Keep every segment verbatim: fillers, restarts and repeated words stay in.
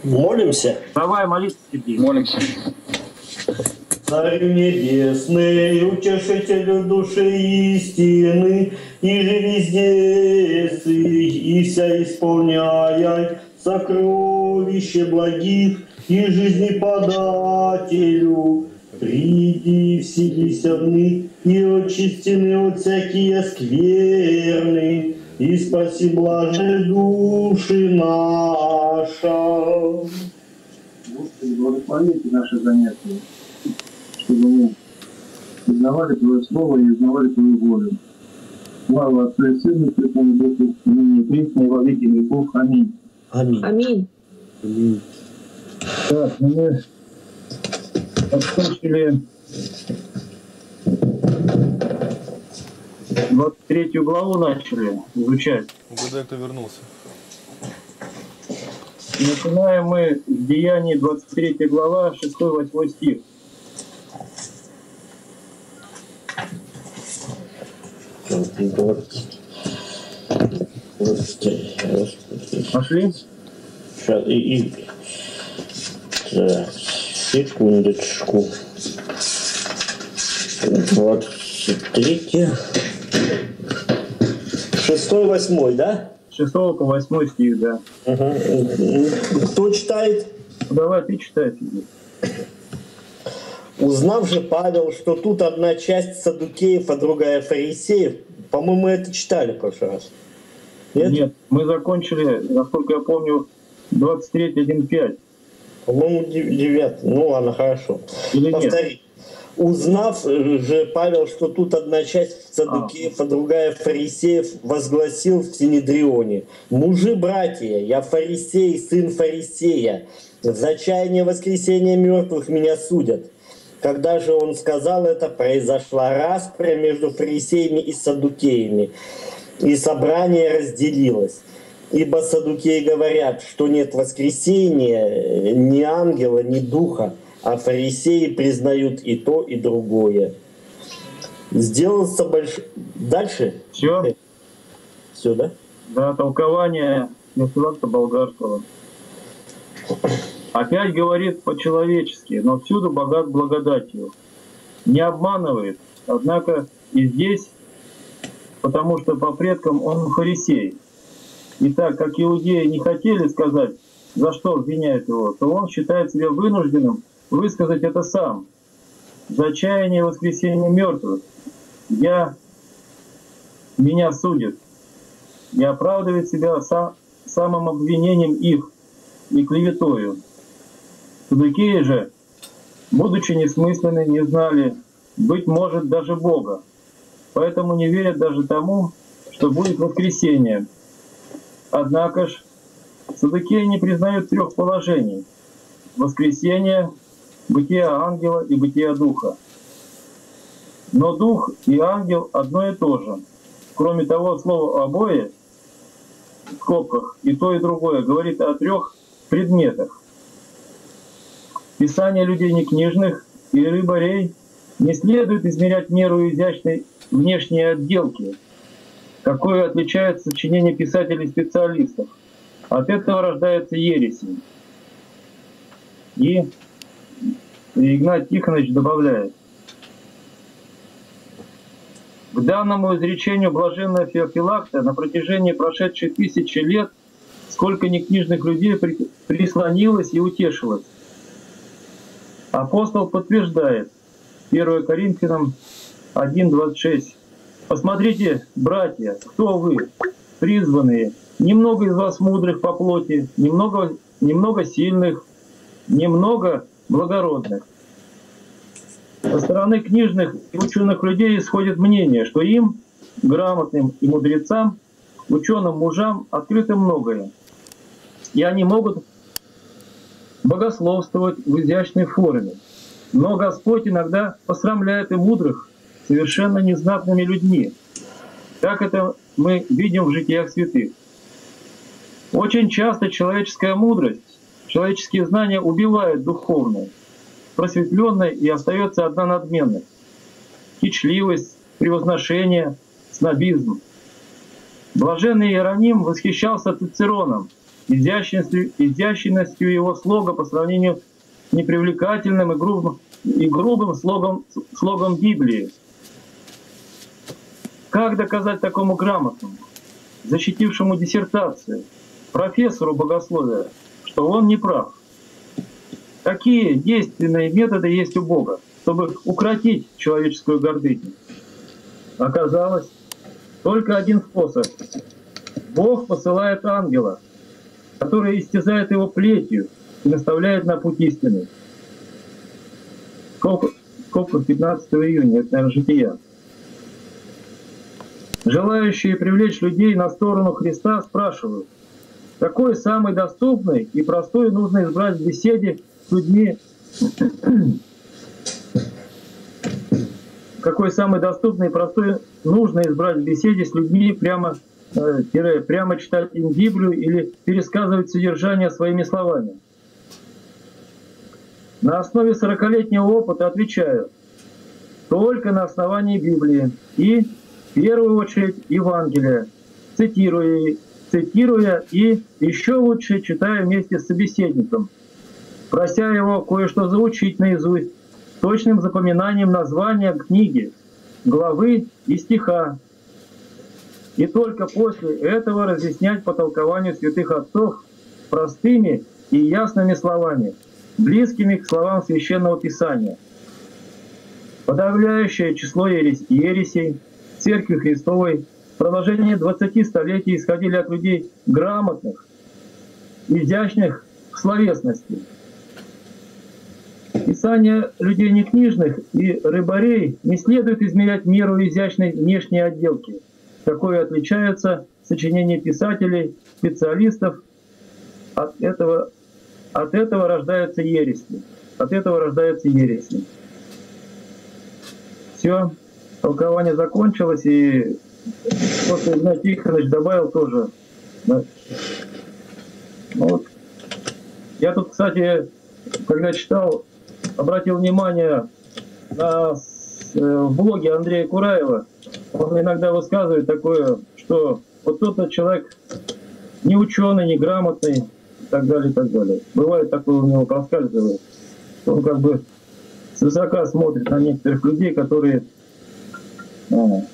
Молимся? Давай молиться, Сергей. Молимся. Царь небесный, утешителю души истины, и же везде сы, и вся исполняя сокровище благих, и жизнеподателю, приди вселися дны, и очистены от всякие скверны, и спаси блажи души наша. Господи, благословите наши занятия, чтобы мы узнавали Твое Слово и узнавали Твою волю. Слава Отцу и Сыну и Святому Духу, ныне и присно и во веки веков. Аминь. Аминь. Аминь. Аминь. Так, ну мы закончили двадцать третью главу начали изучать. Угадай, кто вернулся. Начинаем мы с Деяний, двадцать третья глава, шестой-восьмой стих. Пошли? Сейчас, и, и... Так, секундочку. двадцать третья. Шестой, восьмой, да? шестой по восьмой стих, да. Угу. Кто читает? Давай, ты читай. Узнав же Павел, что тут одна часть саддукеев, а другая фарисеев, по-моему, мы это читали в прошлый раз. Нет? Нет, мы закончили, насколько я помню, двадцать три один пять. По-моему, девятый. Ну ладно, хорошо. Или Повтори. нет? Узнав же Павел, что тут одна часть саддукеев, а. а другая фарисеев, возгласил в Синедрионе: «Мужи, братья, я фарисей, сын фарисея. За чаяние воскресения мертвых меня судят». Когда же он сказал это, произошла распря между фарисеями и саддукеями, и собрание разделилось. Ибо саддукеи говорят, что нет воскресения ни ангела, ни духа, а фарисеи признают и то, и другое. Сделался больш... Дальше? Все? Все, да? Да, толкование Мессилакта Болгарского. Опять говорит по-человечески, но всюду богат благодатью. Не обманывает, однако и здесь, потому что по предкам он фарисей. И так как иудеи не хотели сказать, за что обвиняют его, то он считает себя вынужденным высказать это сам. За чаяние воскресения мертвых я, меня судит, и оправдывает себя сам, самым обвинением их и клеветою. Саддукеи же, будучи несмысленны, не знали, быть может, даже Бога, поэтому не верят даже тому, что будет воскресение. Однако ж саддукеи не признают трех положений: воскресение, бытие ангела и бытие духа. Но дух и ангел одно и то же. Кроме того, слово «обои» в скобках и то, и другое говорит о трех предметах. Писание людей некнижных и рыбарей не следует измерять меру изящной внешней отделки, какое отличает сочинение писателей-специалистов. От этого рождается ересень. И Игнат Тихонович добавляет: к данному изречению блаженного Феофилакта на протяжении прошедших тысячи лет сколько некнижных людей прислонилось и утешилось. Апостол подтверждает, первое Коринфянам один двадцать шесть. «Посмотрите, братья, кто вы, призванные, немного из вас мудрых по плоти, немного, немного сильных, немного благородных». Со стороны книжных и ученых людей исходит мнение, что им, грамотным и мудрецам, ученым мужам, открыто многое. И они могут богословствовать в изящной форме. Но Господь иногда посрамляет и мудрых совершенно незнатными людьми. Как это мы видим в житиях святых. Очень часто человеческая мудрость, человеческие знания убивают духовное, просветленное, и остается одна надменность, кичливость, превозношение, снобизм. Блаженный Иероним восхищался Цицероном, изящностью, изящностью его слога по сравнению с непривлекательным и грубым, и грубым слогом, слогом Библии. Как доказать такому грамотному, защитившему диссертацию, профессору богословия, что он не прав? Какие действенные методы есть у Бога, чтобы укротить человеческую гордыню? Оказалось, только один способ. Бог посылает ангела, который истязает его плетью и наставляет на путь истины. Сколько пятнадцатого июня, это, наверное, Жития. Желающие привлечь людей на сторону Христа спрашивают, какой самый доступный и простой нужно избрать в беседе с людьми, какой самый доступный и простой нужно избрать в беседе с людьми, прямо, э, прямо читать им Библию или пересказывать содержание своими словами. На основе сорокалетнего опыта отвечаю, только на основании Библии и, в первую очередь, Евангелия, цитируя, цитируя и еще лучше читая вместе с собеседником, прося его кое-что заучить наизусть, точным запоминанием названия книги, главы и стиха. И только после этого разъяснять по толкованию святых отцов простыми и ясными словами, близкими к словам Священного Писания. Подавляющее число ерес- ересей Церкви Христовой в продолжении двадцати столетий исходили от людей грамотных, изящных в словесности. Писания людей некнижных и рыбарей не следует измерять меру изящной внешней отделки, какой отличаются сочинения писателей, специалистов. От этого, от этого рождаются ереси. От этого рождаются ереси. Все, толкование закончилось, и после Игнатий Тихонович добавил тоже. Да. Вот. Я тут, кстати, когда читал, обратил внимание на в блоге Андрея Кураева. Он иногда высказывает такое, что вот тот человек не ученый, не грамотный, и так далее, и так далее. Бывает такое у него проскальзывает. Он как бы свысока смотрит на некоторых людей, которые ну,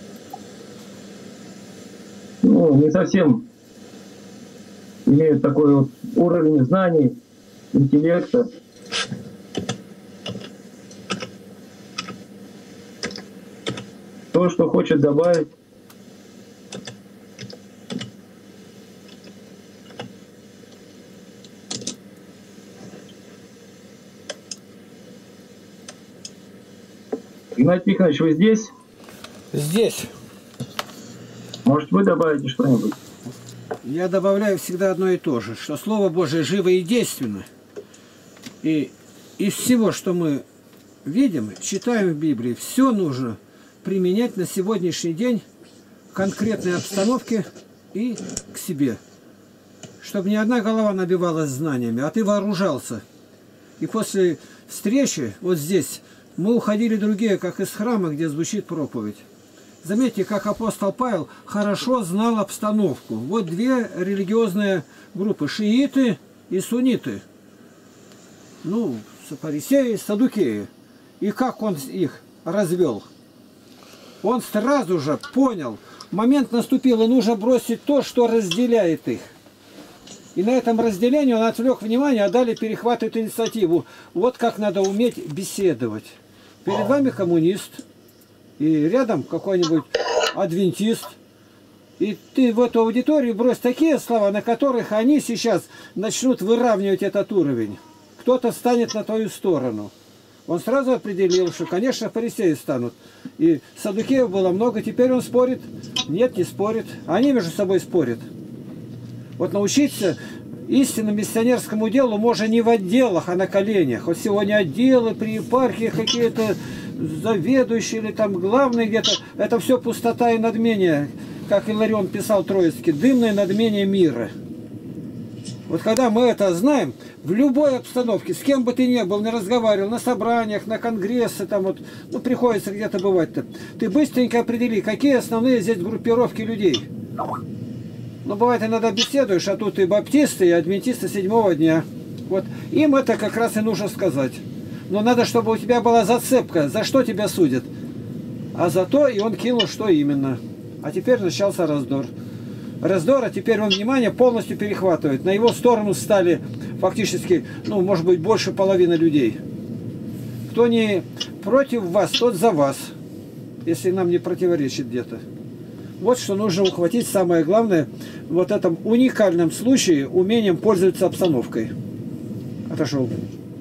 не совсем имеют такой вот уровень знаний, интеллекта. То, что хочет добавить. Игнатий Тихонович, вы здесь? Здесь. Может, вы добавите что-нибудь? Я добавляю всегда одно и то же, что Слово Божие живо и действенно. И из всего, что мы видим, читаем в Библии, все нужно применять на сегодняшний день в конкретной обстановке и к себе. Чтобы ни одна голова набивалась знаниями, а ты вооружался. И после встречи вот здесь мы уходили другие, как из храма, где звучит проповедь. Заметьте, как апостол Павел хорошо знал обстановку. Вот две религиозные группы, шииты и сунниты. Ну, фарисеи, саддукеи. И как он их развел? Он сразу же понял, момент наступил, и нужно бросить то, что разделяет их. И на этом разделении он отвлек внимание, а далее перехватывает инициативу. Вот как надо уметь беседовать. Перед вами коммунист, и рядом какой-нибудь адвентист. И ты в эту аудиторию брось такие слова, на которых они сейчас начнут выравнивать этот уровень. Кто-то встанет на твою сторону. Он сразу определил, что, конечно, фарисеи станут. И саддукеев было много, теперь он спорит. Нет, не спорит. Они между собой спорят. Вот научиться истинному миссионерскому делу можно не в отделах, а на коленях. Вот сегодня отделы при епархиях какие-то заведующие или там главные где-то. Это все пустота и надмение, как Иларион писал Троицкий, дымное надмение мира. Вот когда мы это знаем, в любой обстановке, с кем бы ты ни был, не разговаривал, на собраниях, на конгрессы, там вот, ну, приходится где-то бывать-то, ты быстренько определи, какие основные здесь группировки людей. Но бывает иногда беседуешь, а тут и баптисты, и адвентисты седьмого дня. Вот им это как раз и нужно сказать. Но надо, чтобы у тебя была зацепка, за что тебя судят. А за то, и он кинул, что именно. А теперь начался раздор. Раздор, а теперь он внимание полностью перехватывает. На его сторону стали фактически, ну, может быть, больше половины людей. Кто не против вас, тот за вас. Если нам не противоречит где-то. Вот что нужно ухватить, самое главное, в вот этом уникальном случае умением пользоваться обстановкой. Отошел.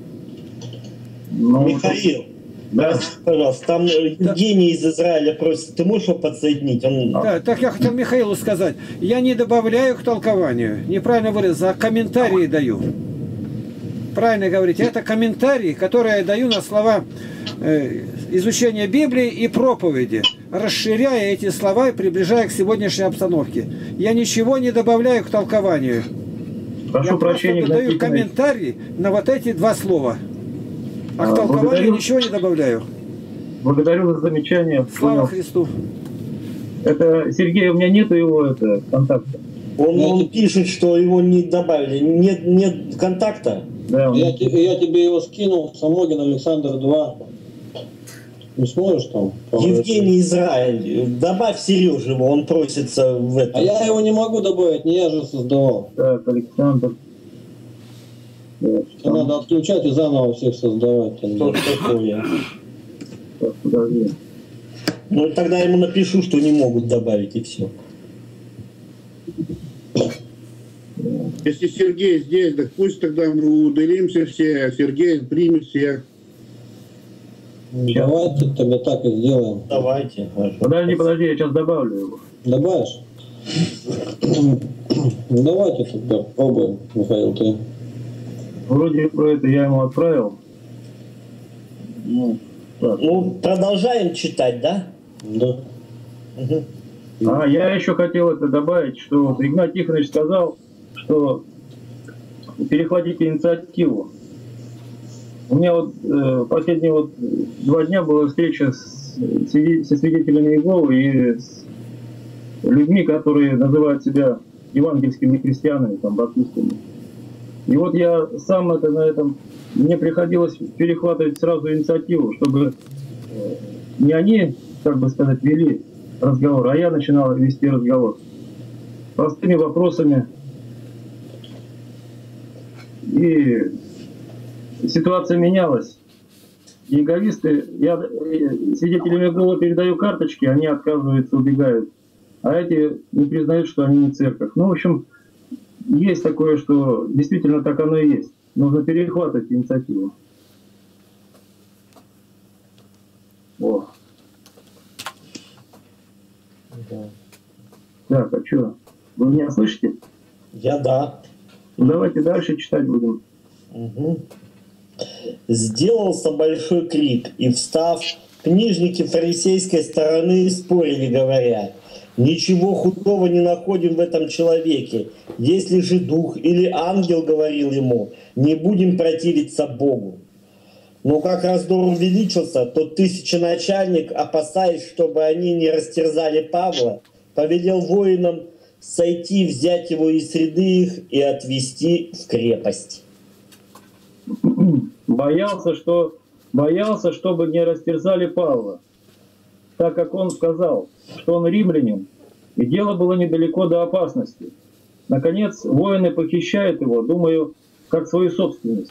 Ну, Михаил, да. пожалуйста, там Евгений из Израиля просит, ты можешь его подсоединить? Он... Да, так я хотел Михаилу сказать. Я не добавляю к толкованию, неправильно выразился, а комментарии даю. Правильно говорите, это комментарии, которые я даю на слова э, изучения Библии и проповеди, расширяя эти слова и приближая к сегодняшней обстановке. Я ничего не добавляю к толкованию. Прошу Я прощения, просто даю Игнатий комментарий на вот эти два слова. А, А, к толкованию благодарю. ничего не добавляю. Благодарю за замечание. Слава Понял. Христу. Это, Сергей, у меня нету его это, контакта. Он, он пишет, что его не добавили. Нет, нет контакта. Да, он- Я, те- я тебе его скинул, Самогин Александр два. Не сможешь там? Евгений Израиль. Добавь Сережу его, он просится в это. А я его не могу добавить, не я же создавал. Так, Александр. Так, Это надо отключать и заново всех создавать. Что ж такое? так, подожди. Ну тогда ему напишу, что не могут добавить, и все. Если Сергей здесь, так пусть тогда мы удалимся все, а Сергей примет всех. Давайте тогда так и сделаем. Давайте. хорошо. Подожди, подожди, я сейчас добавлю его. Добавишь? Ну, давайте тогда пробуем, Михаил, ты. Вроде про это я ему отправил. Ну, так. Ну, продолжаем читать, да? Да. Мгм. А, я еще хотел это добавить, что вот Игнатий Тихонович сказал, что перехватите инициативу. У меня вот э, последние вот два дня была встреча с, свиде- со свидетелями Иеговы и с людьми, которые называют себя евангельскими христианами, там, баптистами. И вот я сам это на этом, мне приходилось перехватывать сразу инициативу, чтобы э, не они, как бы сказать, вели разговор, а я начинал вести разговор простыми вопросами. И ситуация менялась. Иеговисты, я э, свидетелям Иеговы передаю карточки, они отказываются, убегают. А эти не признают, что они не церковь. Ну, в общем, есть такое, что действительно так оно и есть. Нужно перехватывать инициативу. О. Да. Так, а что? Вы меня слышите? Я да. Ну, давайте дальше читать будем. Мгм. Сделался большой крик, и, встав, книжники фарисейской стороны спорили, говоря: «Ничего худого не находим в этом человеке. Если же дух или ангел говорил ему, не будем противиться Богу». Но как раздор увеличился, то тысяченачальник, опасаясь, чтобы они не растерзали Павла, повелел воинам сойти, взять его из среды их и отвести в крепость. Боялся, что боялся, чтобы не растерзали Павла, так как он сказал, что он римлянин, и дело было недалеко до опасности. Наконец, воины похищают его, думаю, как свою собственность.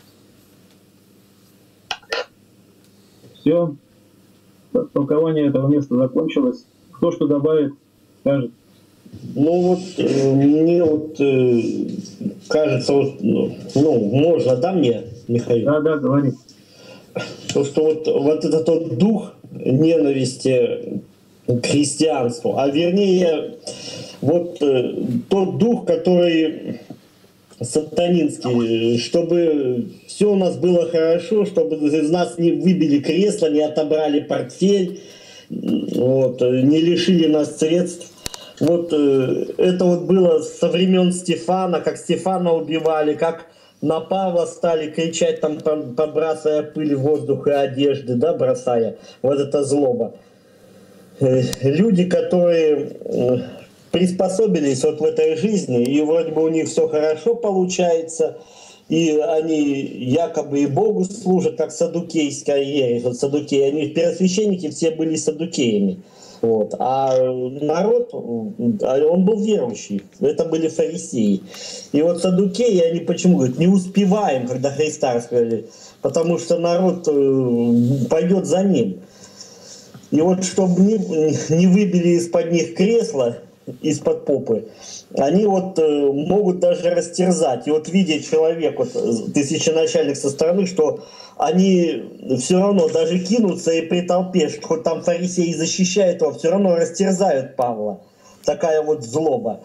Все. Толкование этого места закончилось. Кто что добавит, скажет. Ну вот э, мне вот э, кажется, вот, ну, ну, можно, да, мне, Михаил? Да, да, говори. То, что вот, вот этот вот дух ненависти к христианству, а вернее, вот э, тот дух, который сатанинский, чтобы все у нас было хорошо, чтобы из нас не выбили кресло, не отобрали портфель, вот, не лишили нас средств. Вот э, это вот было со времен Стефана, как Стефана убивали, как на Павла стали кричать, там, подбрасывая пыль в воздух и одежды, да, бросая. Вот это злоба. Э, люди, которые э, приспособились вот в этой жизни, и вроде бы у них все хорошо получается, и они якобы и Богу служат, как саддукейская ересь, вот саддукеи, они первосвященники все были саддукеями. Вот. А народ, он был верующий, это были фарисеи. И вот саддукеи, они почему говорят, не успеваем, когда Христа рассказали, потому что народ пойдет за ним. И вот чтобы не, не выбили из-под них кресла, из-под попы, они вот э, могут даже растерзать. И вот видя человек, вот, тысяченачальник со стороны, что они все равно даже кинутся и при толпе, что хоть там фарисеи защищают его, все равно растерзают Павла. Такая вот злоба.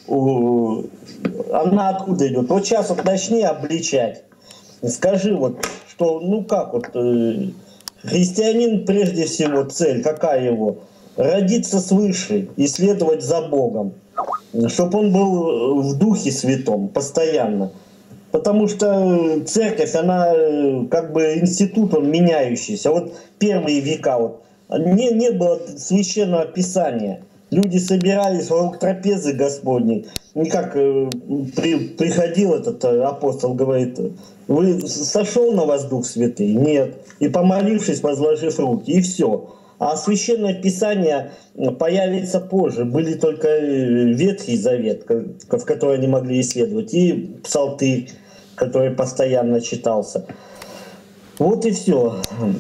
Она откуда идет? Вот сейчас вот начни обличать. Скажи вот, что, ну как вот, э, христианин прежде всего цель, какая его? Родиться свыше и следовать за Богом. Чтобы он был в Духе Святом постоянно. Потому что церковь, она как бы институт, он меняющийся. Вот первые века вот, не, не было священного писания. Люди собирались вокруг трапезы Господней. И как при, приходил этот апостол, говорит, вы сошел на вас Дух Святый? Нет. И помолившись, возложив руки, и все. А священное писание появится позже. Были только Ветхий Завет, в который они могли исследовать, и Псалтырь, который постоянно читался. Вот и все.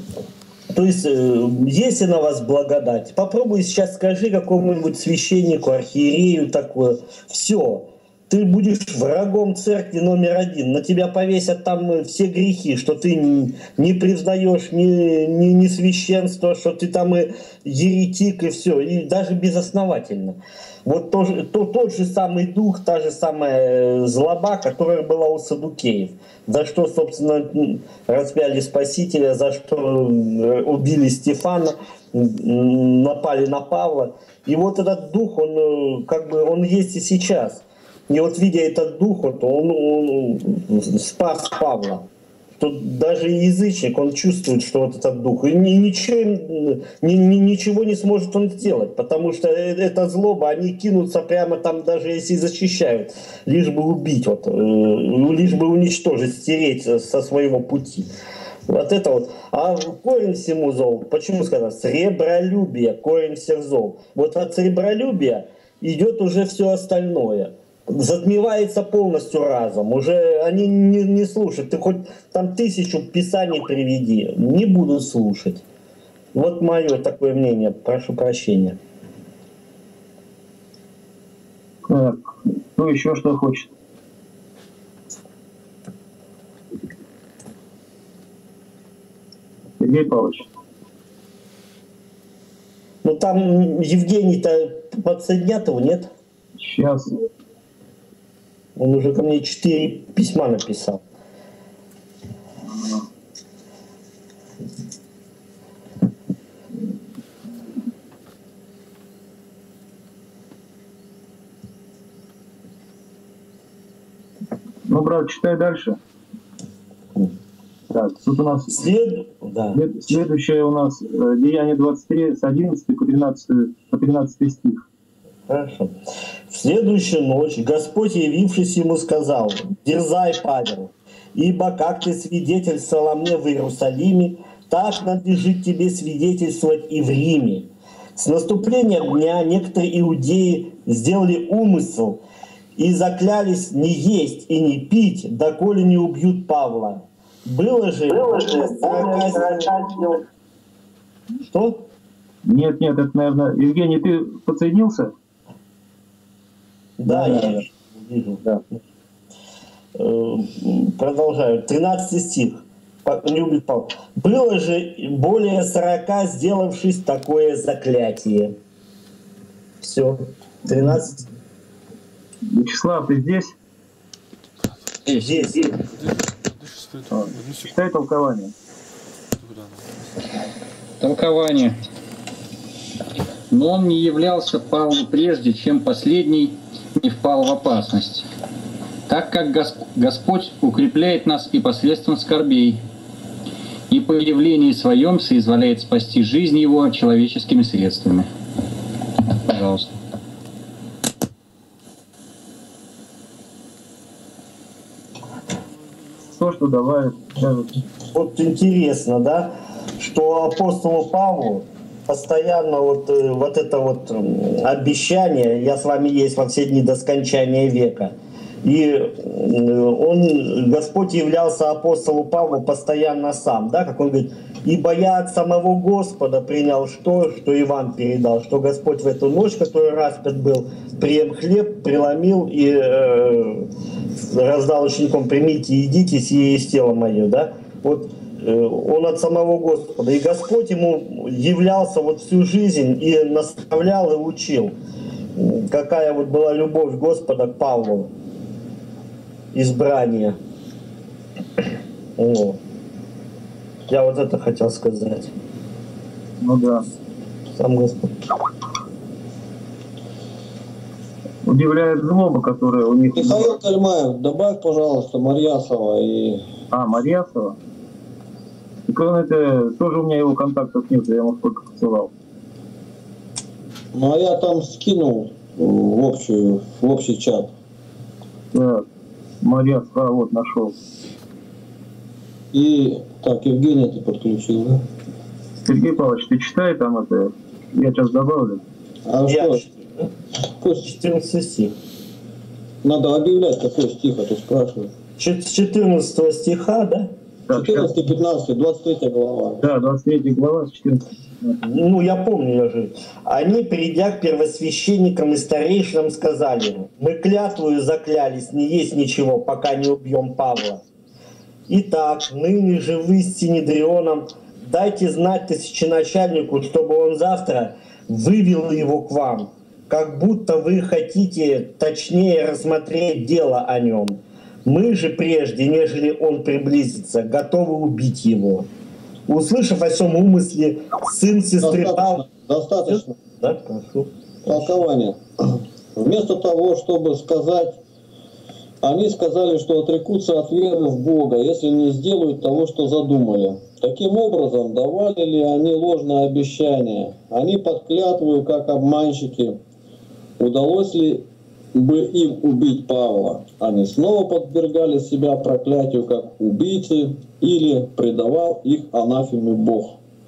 То есть, если на вас благодать, попробуй сейчас скажи какому-нибудь священнику, архиерею такое. Все. Ты будешь врагом церкви номер один. На тебя повесят там все грехи, что ты не признаешь ни, ни, ни священство, что ты там и еретик, и все. И даже безосновательно. Вот то, то, тот же самый дух, та же самая злоба, которая была у саддукеев. За что, собственно, распяли Спасителя, за что убили Стефана, напали на Павла. И вот этот дух, он как бы он есть и сейчас. И вот видя этот дух, вот, он, он спас Павла. Что даже язычник, он чувствует, что вот этот дух. И ничего, ни, ни, ничего не сможет он сделать, потому что эта злоба, они кинутся прямо там, даже если защищают, лишь бы убить, вот, лишь бы уничтожить, стереть со своего пути. Вот это вот. А корень всему зол, почему сказано? Сребролюбие, корень всех зол. Вот от сребролюбия идет уже все остальное. Затмевается полностью разум. Уже они не, не слушают. Ты хоть там тысячу писаний приведи, не будут слушать. Вот мое такое мнение. Прошу прощения. Так, ну еще что хочет? Сергей Павлович. Ну там Евгений-то подсоединят его, нет? Сейчас. Он уже ко мне четыре письма написал. Ну, брат, читай дальше. Так, тут у нас След... да. следующее у нас Деяние двадцать три с одиннадцатого по тринадцатый, по тринадцатый стих. Хорошо. В следующую ночь Господь, явившись ему, сказал: «Дерзай, Павел, ибо как ты свидетельствовал мне в Иерусалиме, так надлежит тебе свидетельствовать и в Риме». С наступлением дня некоторые иудеи сделали умысел и заклялись не есть и не пить, доколе не убьют Павла. Было же... Было же Что? Нет, нет, это, наверное... Евгений, ты подсоединился? Да, да, я вижу. Да. Продолжаю. тринадцатый стих. Любит Павел. Было же более сорока, сделавшись такое заклятие. Все. тринадцать. Вячеслав, ты здесь? Здесь. здесь. А, читай толкование. Толкование. Но он не являлся Павлу прежде, чем последний не впал в опасность, так как Господь укрепляет нас и посредством скорбей, и по явлении своем соизволяет спасти жизнь его человеческими средствами. Пожалуйста. то, что давай скажут. Вот интересно, да, что апостолу Павлу постоянно вот, э, вот это вот м, обещание «я с вами есть во все дни до скончания века». И э, он, Господь являлся апостолу Павлу постоянно сам, да, как он говорит: «Ибо я от самого Господа принял что, что и вам передал, что Господь в эту ночь, которую распят был, прием хлеб, преломил и э, раздал ученикам: примите, едите, сие есть тело мое». Да? Вот он от самого Господа. И Господь ему являлся вот всю жизнь и наставлял и учил. Какая вот была любовь Господа к Павлу. Избрание. О. Я вот это хотел сказать. Ну да. Сам Господь. Удивляет злоба, которая у них... Михаил Кальмаев, добавь, пожалуйста, Марьясова и... А, Марьясова? Так он это... Тоже у меня его контактов нет, я ему сколько посылал. Ну, а я там скинул в, общую, в общий чат. Так, Марьясова, а, вот, нашел. И... Так, Евгений, ты подключил, да? Сергей Павлович, ты читай там это... Я сейчас добавлю. А Я что? Пусть четырнадцатый стих. надо объявлять, какой стих, а то спрашивают. С четырнадцатого стиха, да? четырнадцатый, пятнадцатый, двадцать третья глава. Да, двадцать третья глава, с четырнадцатого. Ну, я помню, я же. Они, придя к первосвященникам и старейшинам, сказали ему: мы клятвою заклялись не есть ничего, пока не убьем Павла. Итак, ныне же вы с Синедрионом дайте знать тысяченачальнику, чтобы он завтра вывел его к вам, как будто вы хотите точнее рассмотреть дело о нем. Мы же прежде, нежели он приблизится, готовы убить его. Услышав о сем умысле, сын сестры Павла... Достаточно. Да, прошу. Толкование. Вместо того, чтобы сказать, они сказали, что отрекутся от веры в Бога, если не сделают того, что задумали. Таким образом, давали ли они ложное обещание? Они под клятвою, как обманщики. Удалось ли бы им убить Павла? Они снова подвергали себя проклятию, как убийцы, или предавал их анафеме Бог.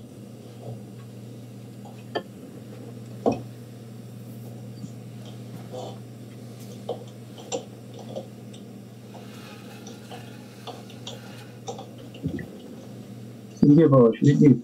Сергей Павлович, иди.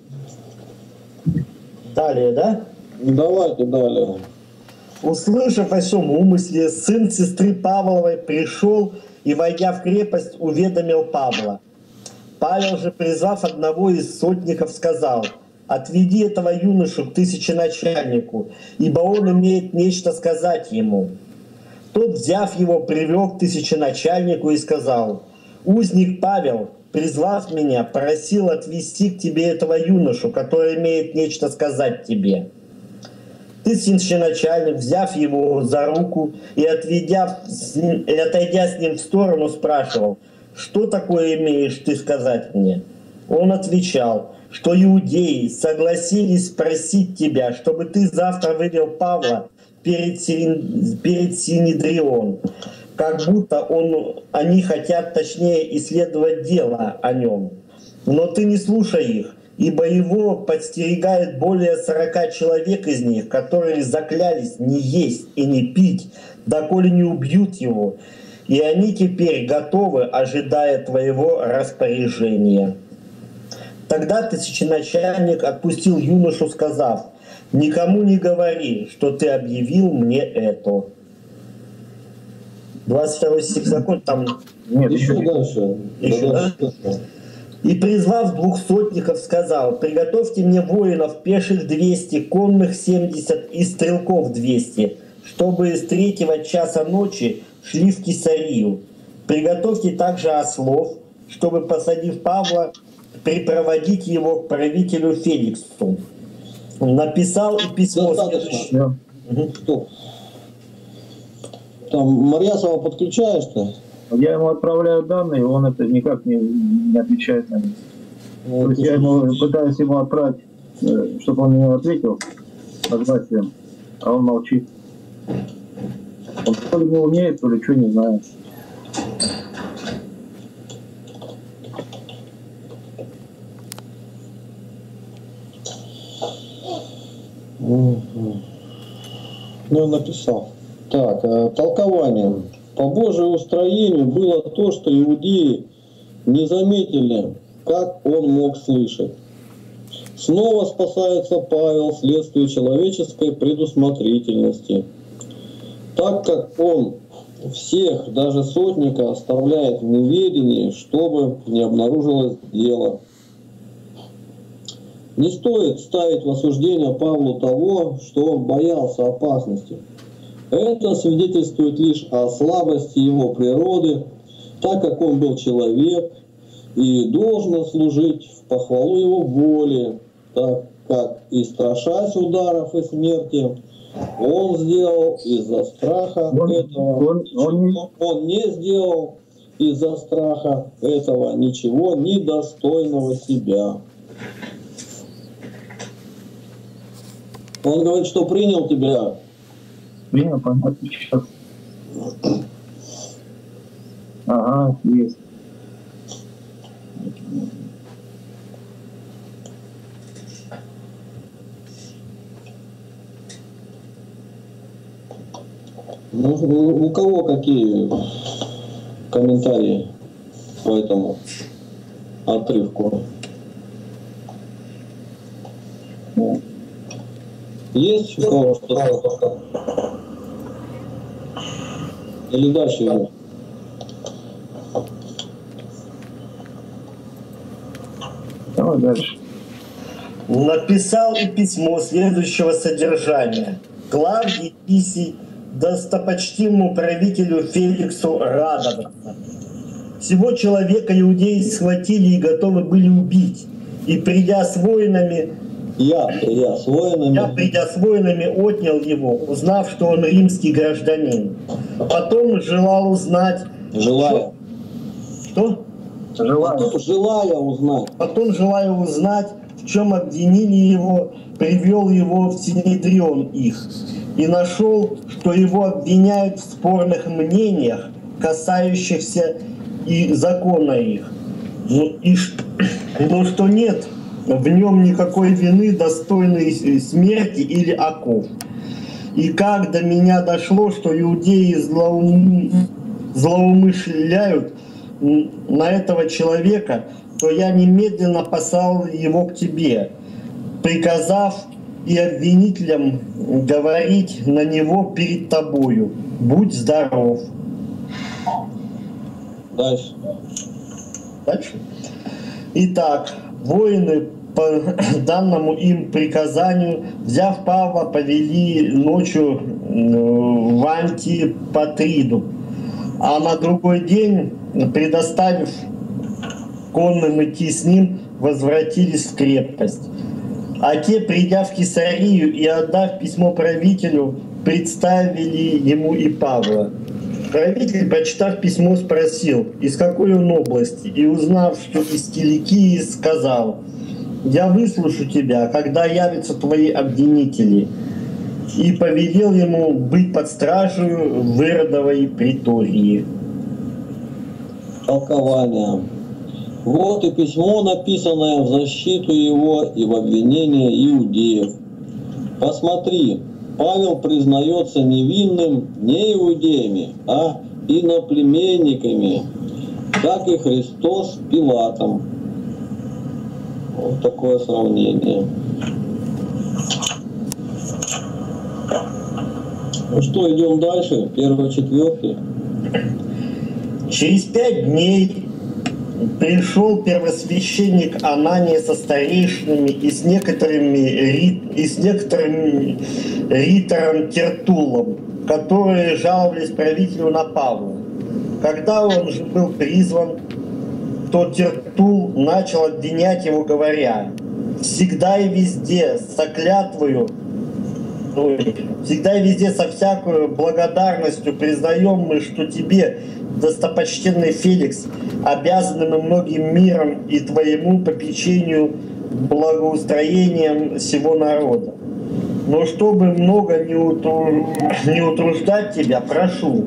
Далее, да? Давайте далее. Услышав о сем умысле, сын сестры Павловой пришел и, войдя в крепость, уведомил Павла. Павел же, призвав одного из сотников, сказал: «Отведи этого юношу к тысяченачальнику, ибо он имеет нечто сказать ему». Тот, взяв его, привел к тысяченачальнику и сказал: «Узник Павел, призвав меня, просил отвести к тебе этого юношу, который имеет нечто сказать тебе». Тысяченачальник, взяв его за руку и, отведя с ним, и отойдя с ним в сторону, спрашивал: «Что такое имеешь ты сказать мне?» Он отвечал, что иудеи согласились спросить тебя, чтобы ты завтра вывел Павла перед, Син... перед Синедрион, как будто он... они хотят точнее исследовать дело о нем. Но ты не слушай их, ибо его подстерегает более сорока человек из них, которые заклялись не есть и не пить, доколе не убьют его, и они теперь готовы, ожидая твоего распоряжения». Тогда тысяченачальник отпустил юношу, сказав: «Никому не говори, что ты объявил мне это». двадцать второй стих закончен, там... Нет, Еще еще дальше. Еще, да? «И, призвав двух сотников, сказал: приготовьте мне воинов пеших двести, конных семьдесят и стрелков двести, чтобы с третьего часа ночи шли в Кесарию. Приготовьте также ослов, чтобы, посадив Павла, припроводить его к правителю Феликсу». Он написал и письмо следующее. Стоп. Там Марьясова подключаешь ты? я ему отправляю данные, он это никак не, не отвечает на них. Ну, То есть я ему пытаюсь ему отправить, чтобы он мне ответил согласием, а он молчит. Он то ли не умеет, то ли что, не знаю. Ну, написал. Так, толкование. По Божьему устроению было то, что иудеи не заметили, как он мог слышать. Снова спасается Павел вследствие человеческой предусмотрительности, так как он всех, даже сотника, оставляет в неведении, чтобы не обнаружилось дело. Не стоит ставить в осуждение Павлу того, что он боялся опасности. Это свидетельствует лишь о слабости его природы, так как он был человек и должен служить в похвалу его воли, так как и страшась ударов и смерти, он сделал из-за страха Он- этого, он- он- он не сделал из-за страха этого ничего недостойного себя. Он говорит, что принял тебя. Принял, понятно, сейчас. Ага, есть. Ну, у у кого какие комментарии по этому отрывку? Есть у кого что-то? Или дальше идет? Давай дальше. Написал и письмо следующего содержания. Клавдий Писий, достопочтимому правителю Феликсу радоваться. Всего человека иудеи схватили и готовы были убить. И придя с воинами, Я, я с воинами. я, придя с воинами, отнял его, узнав, что он римский гражданин. Потом желал узнать... Желаю. Что? Желаю. Потом, желая узнать. Потом, желая узнать, в чем обвинили его, привел его в Синедрион их и нашел, что его обвиняют в спорных мнениях, касающихся и закона их. Ну, и ш- но что нет в нем никакой вины, достойной смерти или оков. И как до меня дошло, что иудеи злоум... злоумышляют на этого человека, то я немедленно послал его к тебе, приказав и обвинителям говорить на него перед тобою. Будь здоров. Дальше. Дальше. Итак, воины по данному им приказанию, взяв Павла, повели ночью в Антипатриду, а на другой день, предоставив конным идти с ним, возвратились в крепость. А те, придя в Кесарию и отдав письмо правителю, представили ему и Павла. Правитель, прочитав письмо, спросил, из какой он области, и узнав, что из Киликии, сказал: «Я выслушаю тебя, когда явятся твои обвинители», и повелел ему быть под стражей в Иродовой притории. Толкование. Вот и письмо, написанное в защиту его и в обвинение иудеев. Посмотри, Павел признается невинным не иудеями, а иноплеменниками, как и Христос Пилатом. Вот такое сравнение. Ну что, идем дальше? Первый, четвертый. Через пять дней пришел первосвященник Анания со старейшинами и с некоторыми ри- и с некоторым ритором Тертулом, которые жаловались правителю на Павла. Когда он же был призван, то Тертул начал обвинять его, говоря: «Всегда и везде со клятвою, ну, всегда и везде со всякой благодарностью признаем мы, что тебе, достопочтенный Феликс, обязаны мы многим миром и твоему попечению благоустроением всего народа. Но чтобы много не, утру... не утруждать тебя, прошу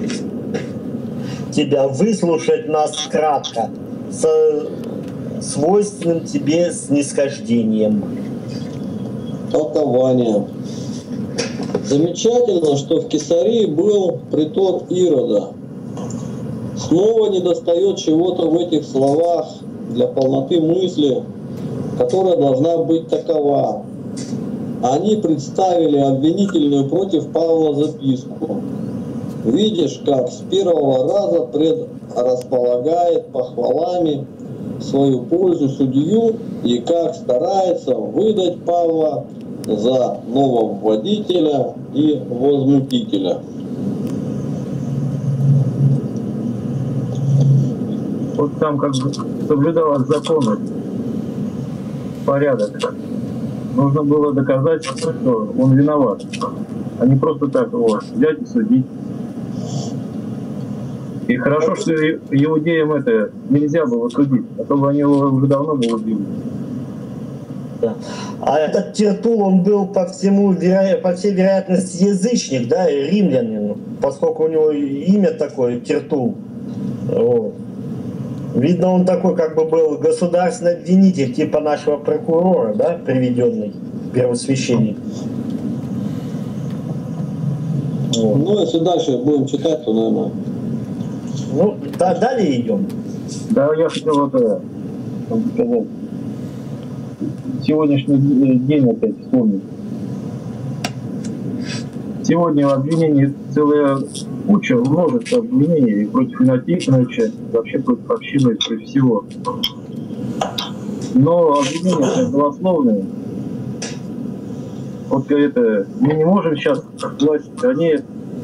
тебя выслушать нас кратко, со... свойственным тебе снисхождением». толкования. Замечательно, что в Кесарии был притор Ирода. Снова недостает чего-то в этих словах для полноты мысли, которая должна быть такова. Они представили обвинительную против Павла записку. Видишь, как с первого раза предрасполагает похвалами в свою пользу судью и как старается выдать Павла за нововводителя и возмутителя. Вот там как бы соблюдалось законы, порядок. Нужно было доказать, что он виноват, а не просто так его взять и судить. И хорошо, что иудеям это нельзя было судить, а то бы они его уже давно бы убили. Да. А этот Тертул, он был по всему, по всей вероятности, язычник, да, римлянин, поскольку у него имя такое, Тертул. Вот. Видно, он такой как бы был государственный обвинитель, типа нашего прокурора, да, приведенный первосвященник. Вот. Ну, если дальше будем читать, то, наверное... Ну, да, далее идем. Да, я хотел вот это сказать. Сегодняшний день опять вспомнить. Сегодня в обвинении целая куча, множество обвинений против Игнатия Тихоновича, вообще против общины, против всего. Но обвинения голословные. Вот это, мы не можем сейчас власть, они,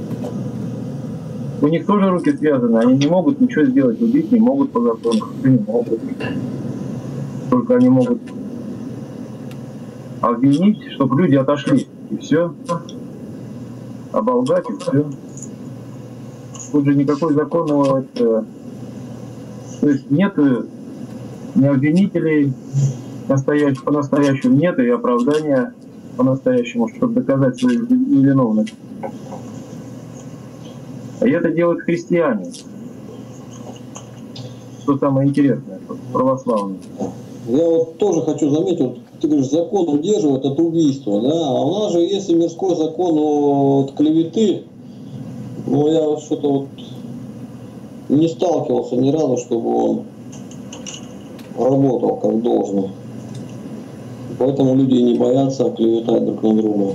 у них тоже руки связаны, они не могут ничего сделать, убить не могут по закону, не могут. Только они могут обвинить, чтобы люди отошли, и все. Оболгать, и все. Тут же никакой законного, это, то есть нет ни обвинителей настоящих, по-настоящему, нет и оправдания по-настоящему, чтобы доказать свою невиновность. И это делают христиане. Что самое интересное, православные. Я вот тоже хочу заметить, вот ты говоришь, закон удерживает от убийства, да, а у нас же есть и мирской закон от клеветы, но я вот что-то вот не сталкивался ни разу, чтобы он работал как должно. Поэтому люди не боятся клеветать друг на друга.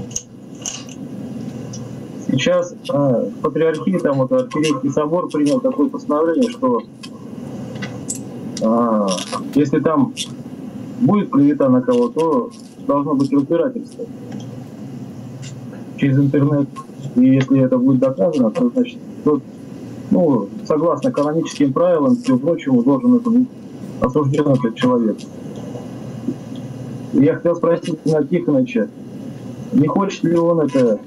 Сейчас а, в патриархии, там вот Архиерейский собор принял такое постановление, что а, если там будет клевета на кого, то должно быть разбирательство через интернет. И если это будет доказано, то значит, то, ну, согласно каноническим правилам и всему прочему, должен это быть осужден этот человек. И я хотел спросить Игнатия Тихоновича, не хочет ли он это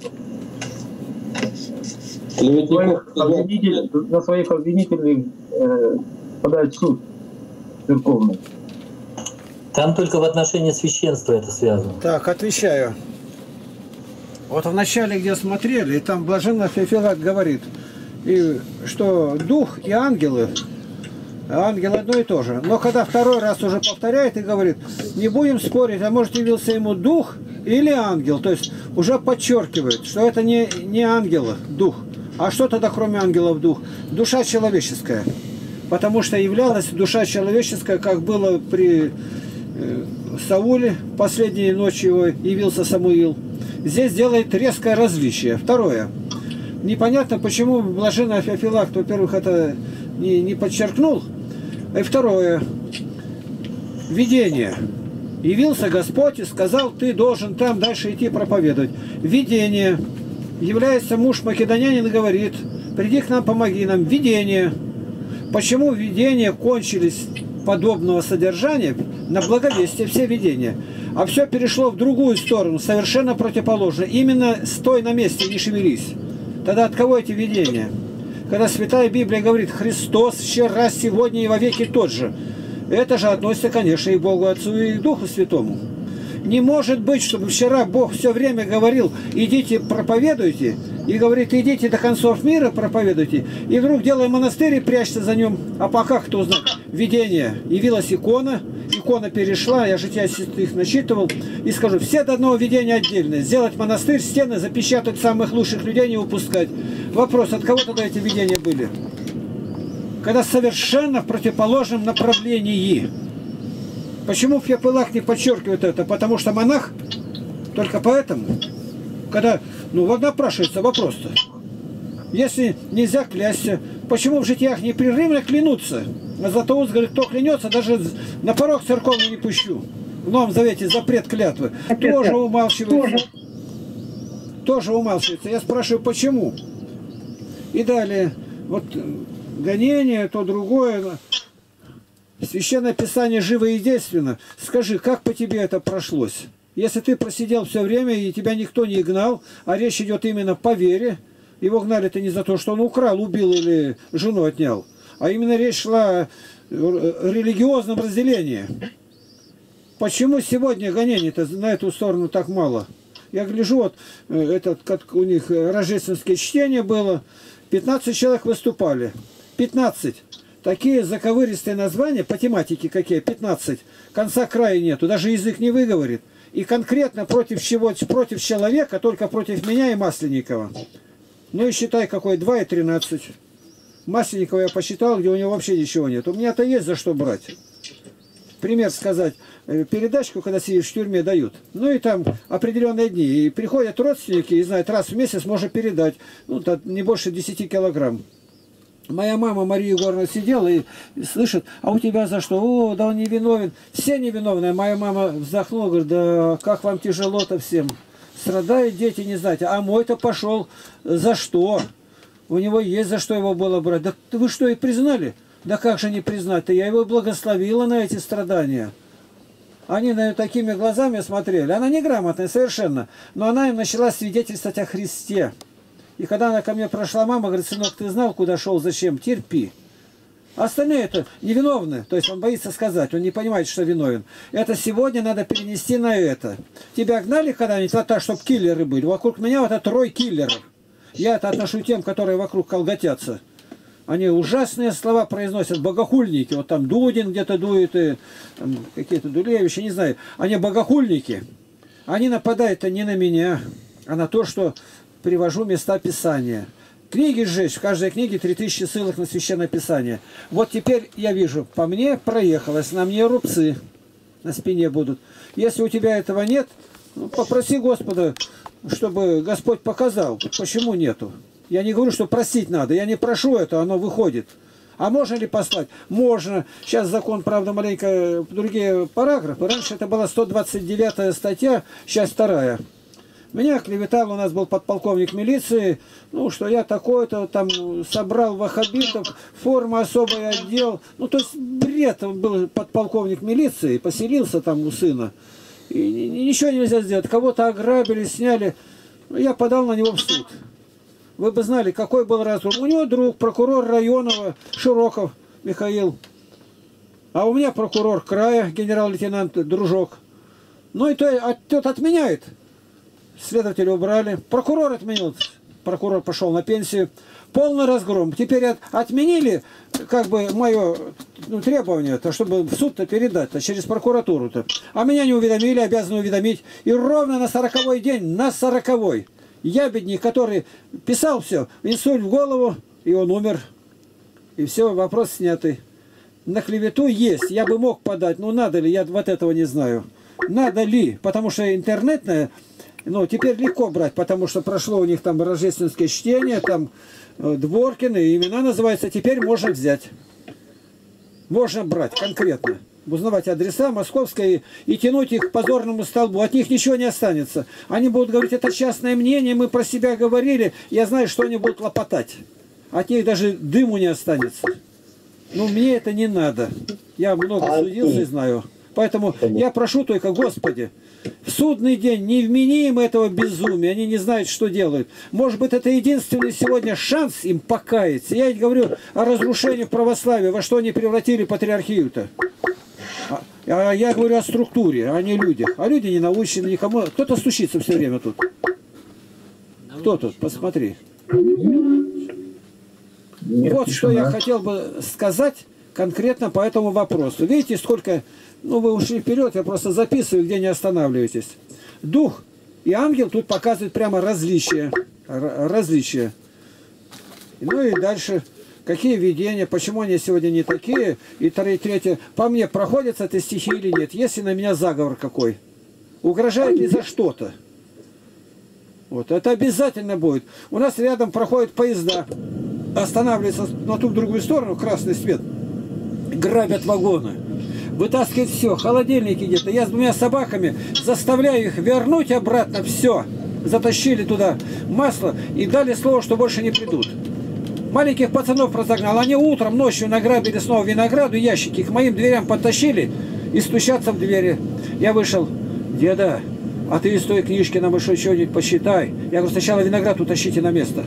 своих обвинителей, на своих обвинителей э, подать в суд церковный? Там только в отношении священства это связано. Так, отвечаю. Вот в начале, где смотрели, и там блаженный Феофилакт говорит, и, что дух и ангелы, ангелы одно и то же. Но когда второй раз уже повторяет и говорит, не будем спорить, а может явился ему дух или ангел. То есть уже подчеркивает, что это не, не ангел, дух. А что тогда кроме ангелов дух? Душа человеческая. Потому что являлась душа человеческая, как было при э, Сауле, последней ночью его явился Самуил. Здесь делает резкое различие. Второе. Непонятно, почему блаженный Феофилакт, во-первых, это не, не подчеркнул. И второе. Видение. Явился Господь и сказал, ты должен там дальше идти проповедовать. Видение. Является муж македонянин и говорит, приди к нам, помоги нам. Видение. Почему видения кончились подобного содержания на благовестие, все видения, а все перешло в другую сторону, совершенно противоположно. Именно стой на месте, не шевелись. Тогда от кого эти видения? Когда Святая Библия говорит, Христос вчера, сегодня и вовеки тот же. Это же относится, конечно, и к Богу Отцу, и к Духу Святому. Не может быть, чтобы вчера Бог все время говорил, идите проповедуйте, и говорит, идите до концов мира проповедуйте, и вдруг делай монастырь и прячься за нем. А пока, кто знает, видение. Явилась икона, икона перешла, я жития святых начитывал, и скажу, все до одного видения отдельно. Сделать монастырь, стены, запечатать самых лучших людей, не упускать. Вопрос, от кого тогда эти видения были? Когда совершенно в противоположном направлении. Почему Феофилак не подчеркивает это? Потому что монах, только поэтому, когда, ну вот напрашивается вопрос-то, если нельзя клясться, почему в житиях непрерывно клянутся? А Златоуст говорит, кто клянется, даже на порог церковный не пущу. В Новом Завете запрет клятвы. Опять тоже умалчивается. Тоже. тоже умалчивается. Я спрашиваю, почему? И далее, вот гонение, то другое. Священное Писание живо и действенно. Скажи, как по тебе это прошлось? Если ты просидел все время, и тебя никто не гнал, а речь идет именно по вере, его гнали-то не за то, что он украл, убил или жену отнял, а именно речь шла о религиозном разделении. Почему сегодня гонений-то на эту сторону так мало? Я гляжу, вот этот, как у них рождественское чтение было, пятнадцать человек выступали. пятнадцать. Такие заковыристые названия, по тематике какие, пятнадцать, конца края нету, даже язык не выговорит. И конкретно против чего, против человека, только против меня и Масленникова. Ну и считай, какой, два и тринадцать. Масленникова я посчитал, где у него вообще ничего нет. У меня-то есть за что брать. Пример сказать, передачку, когда сидишь в тюрьме, дают. Ну и там определенные дни. И приходят родственники и знают, раз в месяц можно передать, ну, не больше десяти килограмм. Моя мама Мария Егоровна сидела и слышит, а у тебя за что? О, да он не виновен. Все невиновные. Моя мама вздохнула, говорит, да как вам тяжело-то всем. Страдают дети, не знаете. А мой-то пошел за что? У него есть за что его было брать. Да вы что, и признали? Да как же не признать-то? Я его благословила на эти страдания. Они на нее такими глазами смотрели. Она неграмотная совершенно. Но она им начала свидетельствовать о Христе. И когда она ко мне прошла, мама говорит, сынок, ты знал, куда шел, зачем? Терпи. Остальные это невиновны. То есть он боится сказать, он не понимает, что виновен. Это сегодня надо перенести на это. Тебя гнали когда-нибудь вот так, чтобы киллеры были? Вокруг меня вот это рой киллеров. Я это отношу тем, которые вокруг колготятся. Они ужасные слова произносят, богохульники. Вот там Дудин где-то дует, и какие-то Дулевичи, не знаю. Они богохульники. Они нападают-то не на меня, а на то, что привожу места Писания. Книги сжечь, в каждой книге три тысячи ссылок на Священное Писание. Вот теперь я вижу, по мне проехалось, на мне рубцы на спине будут. Если у тебя этого нет, ну, попроси Господа, чтобы Господь показал, почему нету. Я не говорю, что просить надо, я не прошу это, оно выходит. А можно ли послать? Можно. Сейчас закон, правда, маленько другие параграфы. Раньше это была сто двадцать девятая статья, сейчас вторая. Меня клеветал, у нас был подполковник милиции, ну, что я такой-то там собрал ваххабитов, форма особый отдел. Ну, то есть бред, он был подполковник милиции, поселился там у сына. И ничего нельзя сделать. Кого-то ограбили, сняли. Я подал на него в суд. Вы бы знали, какой был разум. У него друг, прокурор районного, Широков Михаил. А у меня прокурор края, генерал-лейтенант Дружок. Ну, и то, тот отменяет. Следователя убрали. Прокурор отменил. Прокурор пошел на пенсию. Полный разгром. Теперь от, отменили как бы мое ну, требование, то, чтобы в суд-то передать-то через прокуратуру-то. А меня не уведомили, обязаны уведомить. И ровно на сороковой день, на сороковой, ябедник, который писал все, инсульт в голову, и он умер. И все, вопрос снятый. На клевету есть. Я бы мог подать, но надо ли, я вот этого не знаю. Надо ли, потому что интернетная... Ну, теперь легко брать, потому что прошло у них там рождественское чтение, там э, Дворкины, имена называются, теперь можно взять. Можно брать конкретно. Узнавать адреса московские и, и тянуть их к позорному столбу. От них ничего не останется. Они будут говорить, это частное мнение, мы про себя говорили. Я знаю, что они будут лопотать. От них даже дыму не останется. Ну, мне это не надо. Я много судился и знаю. Поэтому я прошу только, Господи, в судный день не вмени им этого безумия, они не знают, что делают. Может быть, это единственный сегодня шанс им покаяться. Я ведь говорю о разрушении православия, во что они превратили патриархию-то. А я говорю о структуре, а не людях. А люди не научены никому. Кто-то стучится все время тут. Кто тут? Посмотри. Нет, Вот что я да. хотел бы сказать конкретно по этому вопросу. Видите, сколько... Ну, вы ушли вперед, я просто записываю, где не останавливаетесь. Дух и ангел тут показывают прямо различия. Различия. Ну и дальше... Какие видения, почему они сегодня не такие? И третье, по мне, проходятся эти стихи или нет? Есть ли на меня заговор какой? Угрожает ли за что-то? Вот, это обязательно будет. У нас рядом проходят поезда, останавливаются на ту другую сторону, красный свет, грабят вагоны, вытаскивают все, холодильники где-то. Я с двумя собаками заставляю их вернуть обратно все. Затащили туда масло и дали слово, что больше не придут. Маленьких пацанов разогнал. Они утром, ночью награбили снова винограду, ящики к моим дверям подтащили и стучатся в двери. Я вышел. Деда, а ты из той книжки нам еще что-нибудь посчитай. Я говорю, сначала виноград утащите на место.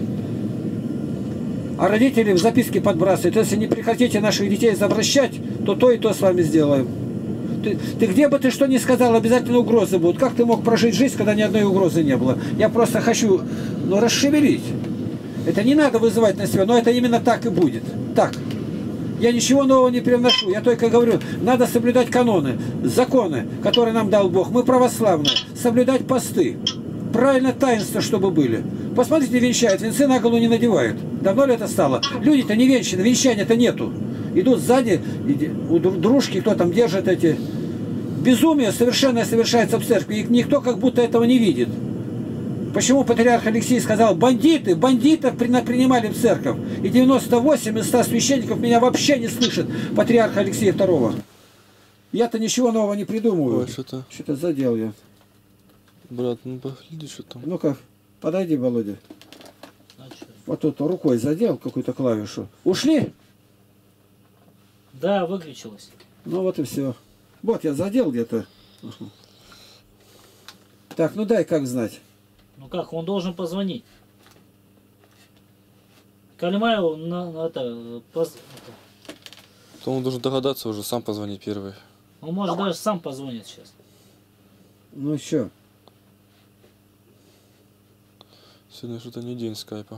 А родители в записке подбрасывают. Если не прекратите наших детей завращать, то то и то с вами сделаем. Ты, ты где бы ты что ни сказал, обязательно угрозы будут. Как ты мог прожить жизнь, когда ни одной угрозы не было? Я просто хочу, ну, расшевелить. Это не надо вызывать на себя, но это именно так и будет. Так. Я ничего нового не привношу. Я только говорю, надо соблюдать каноны, законы, которые нам дал Бог. Мы православные. Соблюдать посты. Правильно таинства, чтобы были. Посмотрите, венчают. Венцы на голову не надевают. Давно ли это стало? Люди-то не венчаны, венчания-то нету. Идут сзади, у дружки, кто там держит эти... Безумие совершенно совершается в церкви. И никто как будто этого не видит. Почему патриарх Алексей сказал, бандиты, бандитов принимали в церковь. И девяносто восемь из ста священников меня вообще не слышат, патриарха Алексея второго. Я-то ничего нового не придумываю. Что-то Что-то задел я. Брат, ну погляди, что там. Ну-ка, подойди, Володя. А вот тут рукой задел какую-то клавишу. Ушли? Да, выключилось. Ну вот и все. Вот я задел где-то. Так, ну дай как знать. Ну как, он должен позвонить. Калимаеву на, на это, поз... То он должен догадаться уже, сам позвонить первый. Он может даже сам позвонит сейчас. Ну что? Сегодня что-то не день скайпа.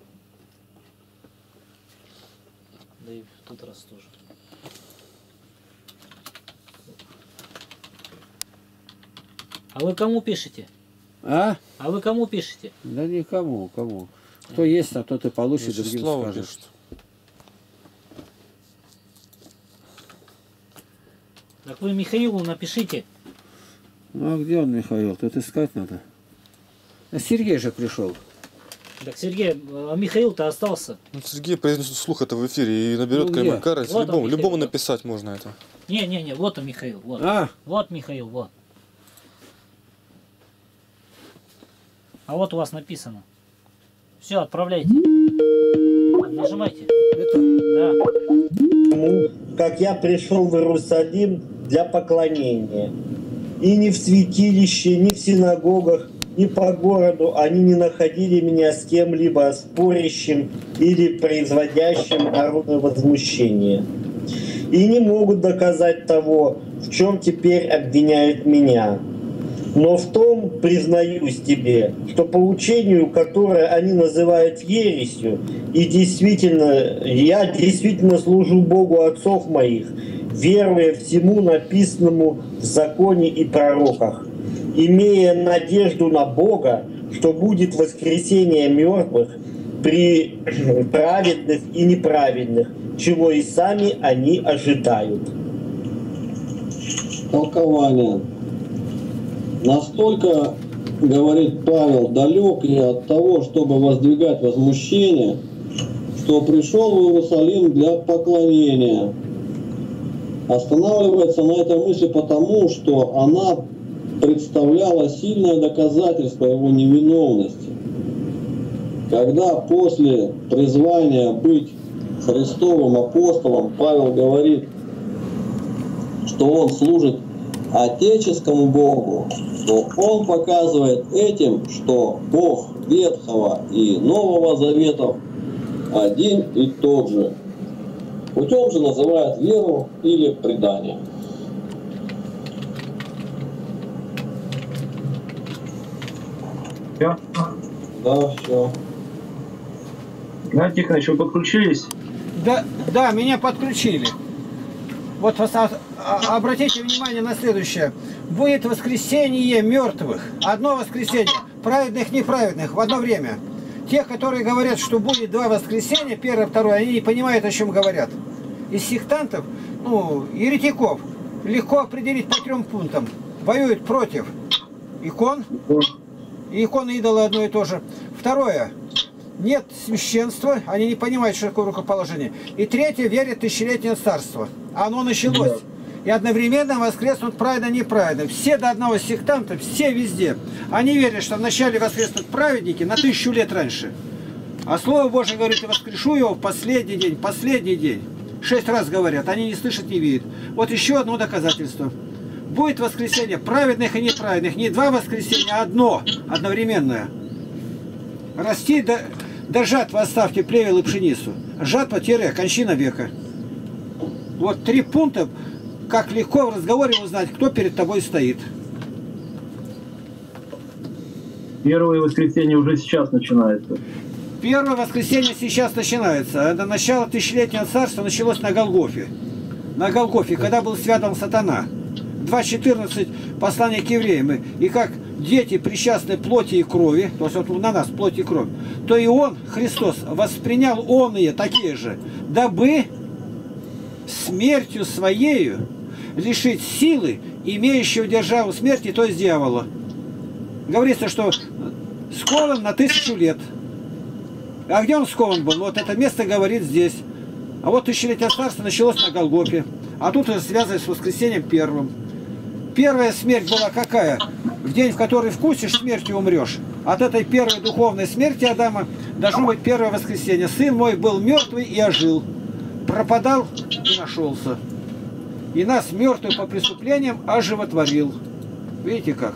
Да и в тот раз тоже. А вы кому пишете? А? А вы кому пишете? Да никому, кому. Кто есть, а тот и получит, Значит, другим Слава скажет. пишет. Так вы Михаилу напишите. Ну а где он, Михаил? Тут искать надо. А Сергей же пришел. Так Сергей, а Михаил-то остался. Ну, Сергей произнесет вслух это в эфире и наберет Ну, комментарий. Вот он, Любому, Михаил. любому написать можно это. Не-не-не, вот он Михаил, вот. А? Вот Михаил, вот. А вот у вас написано. Все, отправляйте. Нажимайте. Это? Да. Как я пришел в Иерусалим для поклонения. И ни в святилище, ни в синагогах, ни по городу они не находили меня с кем-либо спорящим или производящим народное возмущение. И не могут доказать того, в чем теперь обвиняют меня. Но в том, признаюсь тебе, что по учению, которое они называют ересью, и действительно, я действительно служу Богу отцов моих, веруя всему написанному в законе и пророках, имея надежду на Бога, что будет воскресение мертвых при праведных и неправедных, чего и сами они ожидают. Толкование. Настолько, говорит Павел, далек я от того, чтобы воздвигать возмущение, что пришел в Иерусалим для поклонения. Останавливается на этой мысли потому, что она представляла сильное доказательство его невиновности. Когда после призвания быть Христовым апостолом Павел говорит, что он служит отеческому Богу, то он показывает этим, что Бог Ветхого и Нового Заветов один и тот же. Путем же называют веру или предание. Все? Да, все. Игнатий Тихонович, вы подключились? Да, да, меня подключили. Вот обратите внимание на следующее. Будет воскресение мертвых. Одно воскресенье. Праведных, неправедных в одно время. Те, которые говорят, что будет два воскресенья, первое, второе, они не понимают, о чем говорят. Из сектантов, ну, еретиков, легко определить по трем пунктам. Воюют против икон. И иконы идолы одно и то же. Второе. Нет священства, они не понимают, что такое рукоположение. И третье, верят в тысячелетнее царство. Оно началось. И одновременно воскреснут праведно, неправедно. Все до одного сектанта, все везде. Они верят, что вначале воскреснут праведники на тысячу лет раньше. А Слово Божие говорит, и воскрешу его в последний день, последний день. Шесть раз говорят, они не слышат, не видят. Вот еще одно доказательство. Будет воскресенье праведных и неправедных. Не два воскресенья, а одно, одновременное. Расти до, до жатвы оставьте плевел и пшеницу. Жатва-тире, кончина века. Вот три пункта, как легко в разговоре узнать, кто перед тобой стоит. Первое воскресенье уже сейчас начинается. Первое воскресенье сейчас начинается. Это начало тысячелетнего царства началось на Голгофе. На Голгофе, когда был связан сатана. два четырнадцать послание к евреям. И как дети причастны плоти и крови, то есть вот на нас плоть и кровь, то и он, Христос, воспринял онные такие же, дабы смертью своею лишить силы, имеющего державу смерти, то есть дьявола. Говорится, что скован на тысячу лет. А где он скован был? Вот это место говорит здесь. А вот тысячелетие царства началось на Голгофе. А тут это связано с воскресением первым. Первая смерть была какая? В день, в который вкусишь, смертью умрешь. От этой первой духовной смерти Адама должно быть первое воскресенье. Сын мой был мертвый и ожил. Пропадал и нашелся. И нас, мертвых по преступлениям, оживотворил. Видите как?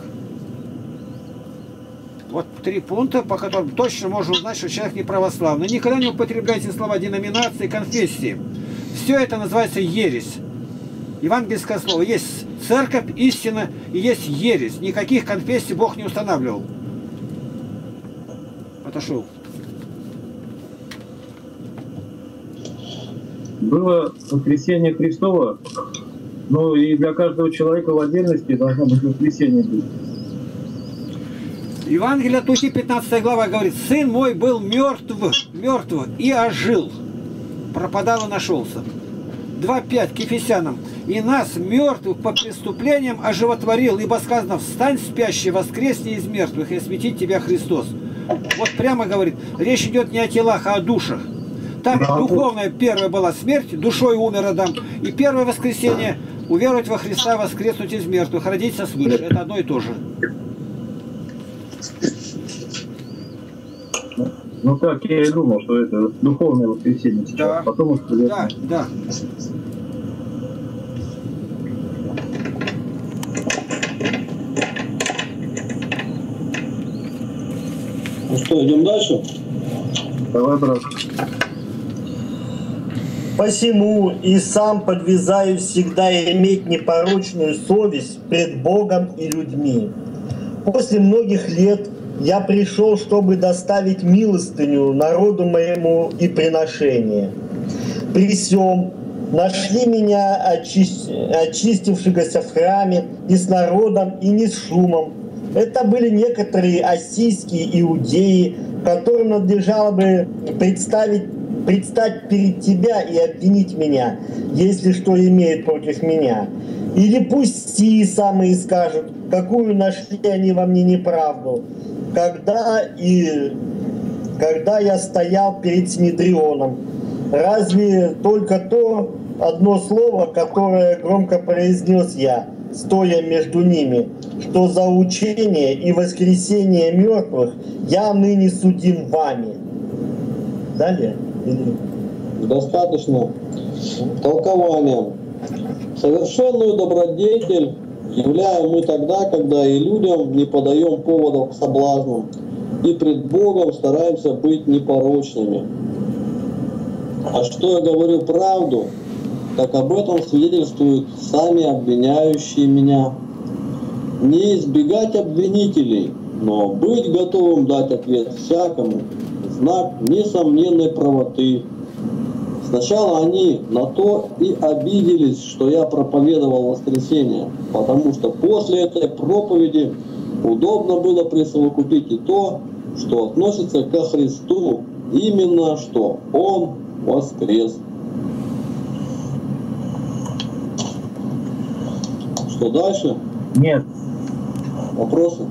Вот три пункта, по которым точно можно узнать, что человек не православный. Никогда не употребляйте слова деноминации, конфессии. Все это называется ересь. Евангельское слово. Есть церковь, истина и есть ересь. Никаких конфессий Бог не устанавливал. Отошел. Было воскресение Христово, но и для каждого человека в отдельности должно быть воскресение. Евангелие от Луки, пятнадцатая глава, говорит, сын мой был мертв, мертв и ожил, пропадал и нашелся. два пять к Ефесянам. И нас, мертвых по преступлениям, оживотворил, ибо сказано, встань, спящий, воскресни из мертвых, и осветит тебя Христос. Вот прямо говорит, речь идет не о телах, а о душах. Там духовная первая была смерть, душой умер Адам, и первое воскресенье уверовать во Христа, воскреснуть из мертвых, родиться свыше. Это одно и то же. Ну так, я и думал, что это духовное воскресенье сейчас, да. Потом да, да. Ну что, идем дальше? Давай, брат. Посему и сам подвязаюсь всегда иметь непорочную совесть пред Богом и людьми. После многих лет я пришел, чтобы доставить милостыню народу моему и приношение. При сем нашли меня очи... очистившегося в храме и с народом, и не с шумом. Это были некоторые ассийские иудеи, которым надлежало бы представить, предстать перед тебя и обвинить меня, если что имеют против меня. Или пусть сии самые скажут, какую нашли они во мне неправду, когда, и, когда я стоял перед Синедрионом. Разве только то одно слово, которое громко произнес я, стоя между ними, что за учение и воскресение мертвых я ныне судим вами. Далее? Достаточно толкования. Совершенную добродетель являем мы тогда, когда и людям не подаем поводов к соблазнам, и пред Богом стараемся быть непорочными. А что я говорю правду, так об этом свидетельствуют сами обвиняющие меня. Не избегать обвинителей, но быть готовым дать ответ всякому – знак несомненной правоты. Сначала они на то и обиделись, что я проповедовал воскресенье, потому что после этой проповеди удобно было присовокупить и то, что относится ко Христу, именно что Он воскрес. Что дальше? Нет. Вопросы?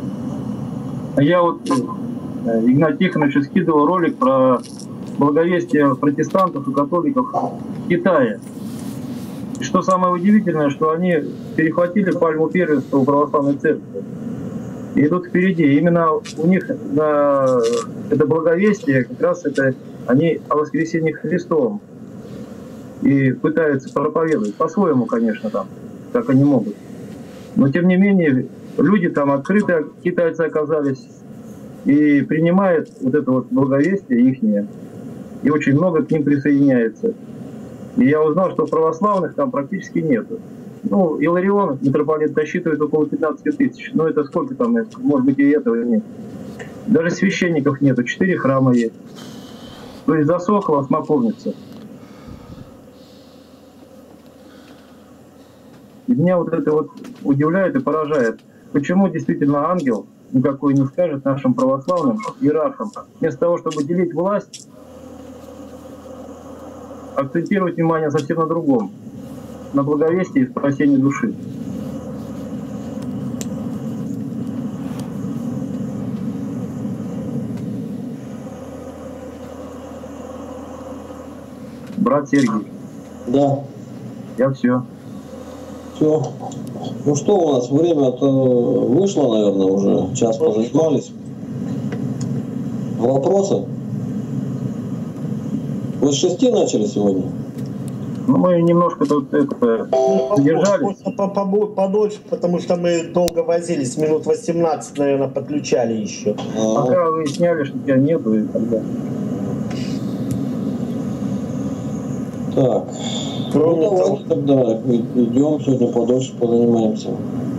Я вот э, Игнат Тихонович скидывал ролик про благовестие протестантов и католиков в Китае. И что самое удивительное, что они перехватили пальму первенства у православной церкви и идут впереди. Именно у них на это благовестие, как раз это они о воскресении Христовом и пытаются проповедовать по-своему, конечно, там, как они могут. Но тем не менее люди там открыто, китайцы оказались, и принимают вот это вот благовестие ихнее, и очень много к ним присоединяется. И я узнал, что православных там практически нету. Ну, Иларион, митрополит, насчитывает около пятнадцати тысяч. Но это сколько там, может быть, и этого нет. Даже священников нету, четыре храма есть. То есть засохла смоковница. И меня вот это вот удивляет и поражает. Почему действительно ангел никакой не скажет нашим православным иерархам, вместо того, чтобы делить власть, акцентировать внимание совсем на другом, на благовестии и спасении души. Брат Сергей. Да. Я все. Все. Ну что у нас, время-то вышло, наверное, уже. Час позанимались. Вопросы? Вы с шести начали сегодня? Ну, мы немножко тут это, задержались. Подольше, потому что мы долго возились. Минут восемнадцать, наверное, подключали еще. А-а-а. Пока выясняли, что тебя нету и так далее. Так. Кроме ну, того, тогда идем, сегодня подольше позанимаемся.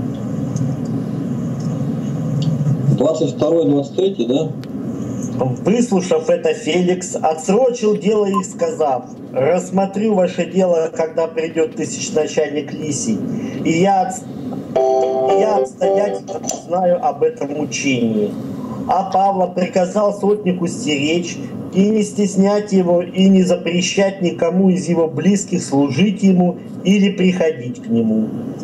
двадцать второй двадцать третий, да? Выслушав это, Феликс отсрочил дело и сказав: рассмотрю ваше дело, когда придет тысяченачальник Лисий, и я, и я обстоятельно знаю об этом учении. А Павла приказал сотнику стеречь и не стеснять его, и не запрещать никому из его близких служить ему или приходить к нему.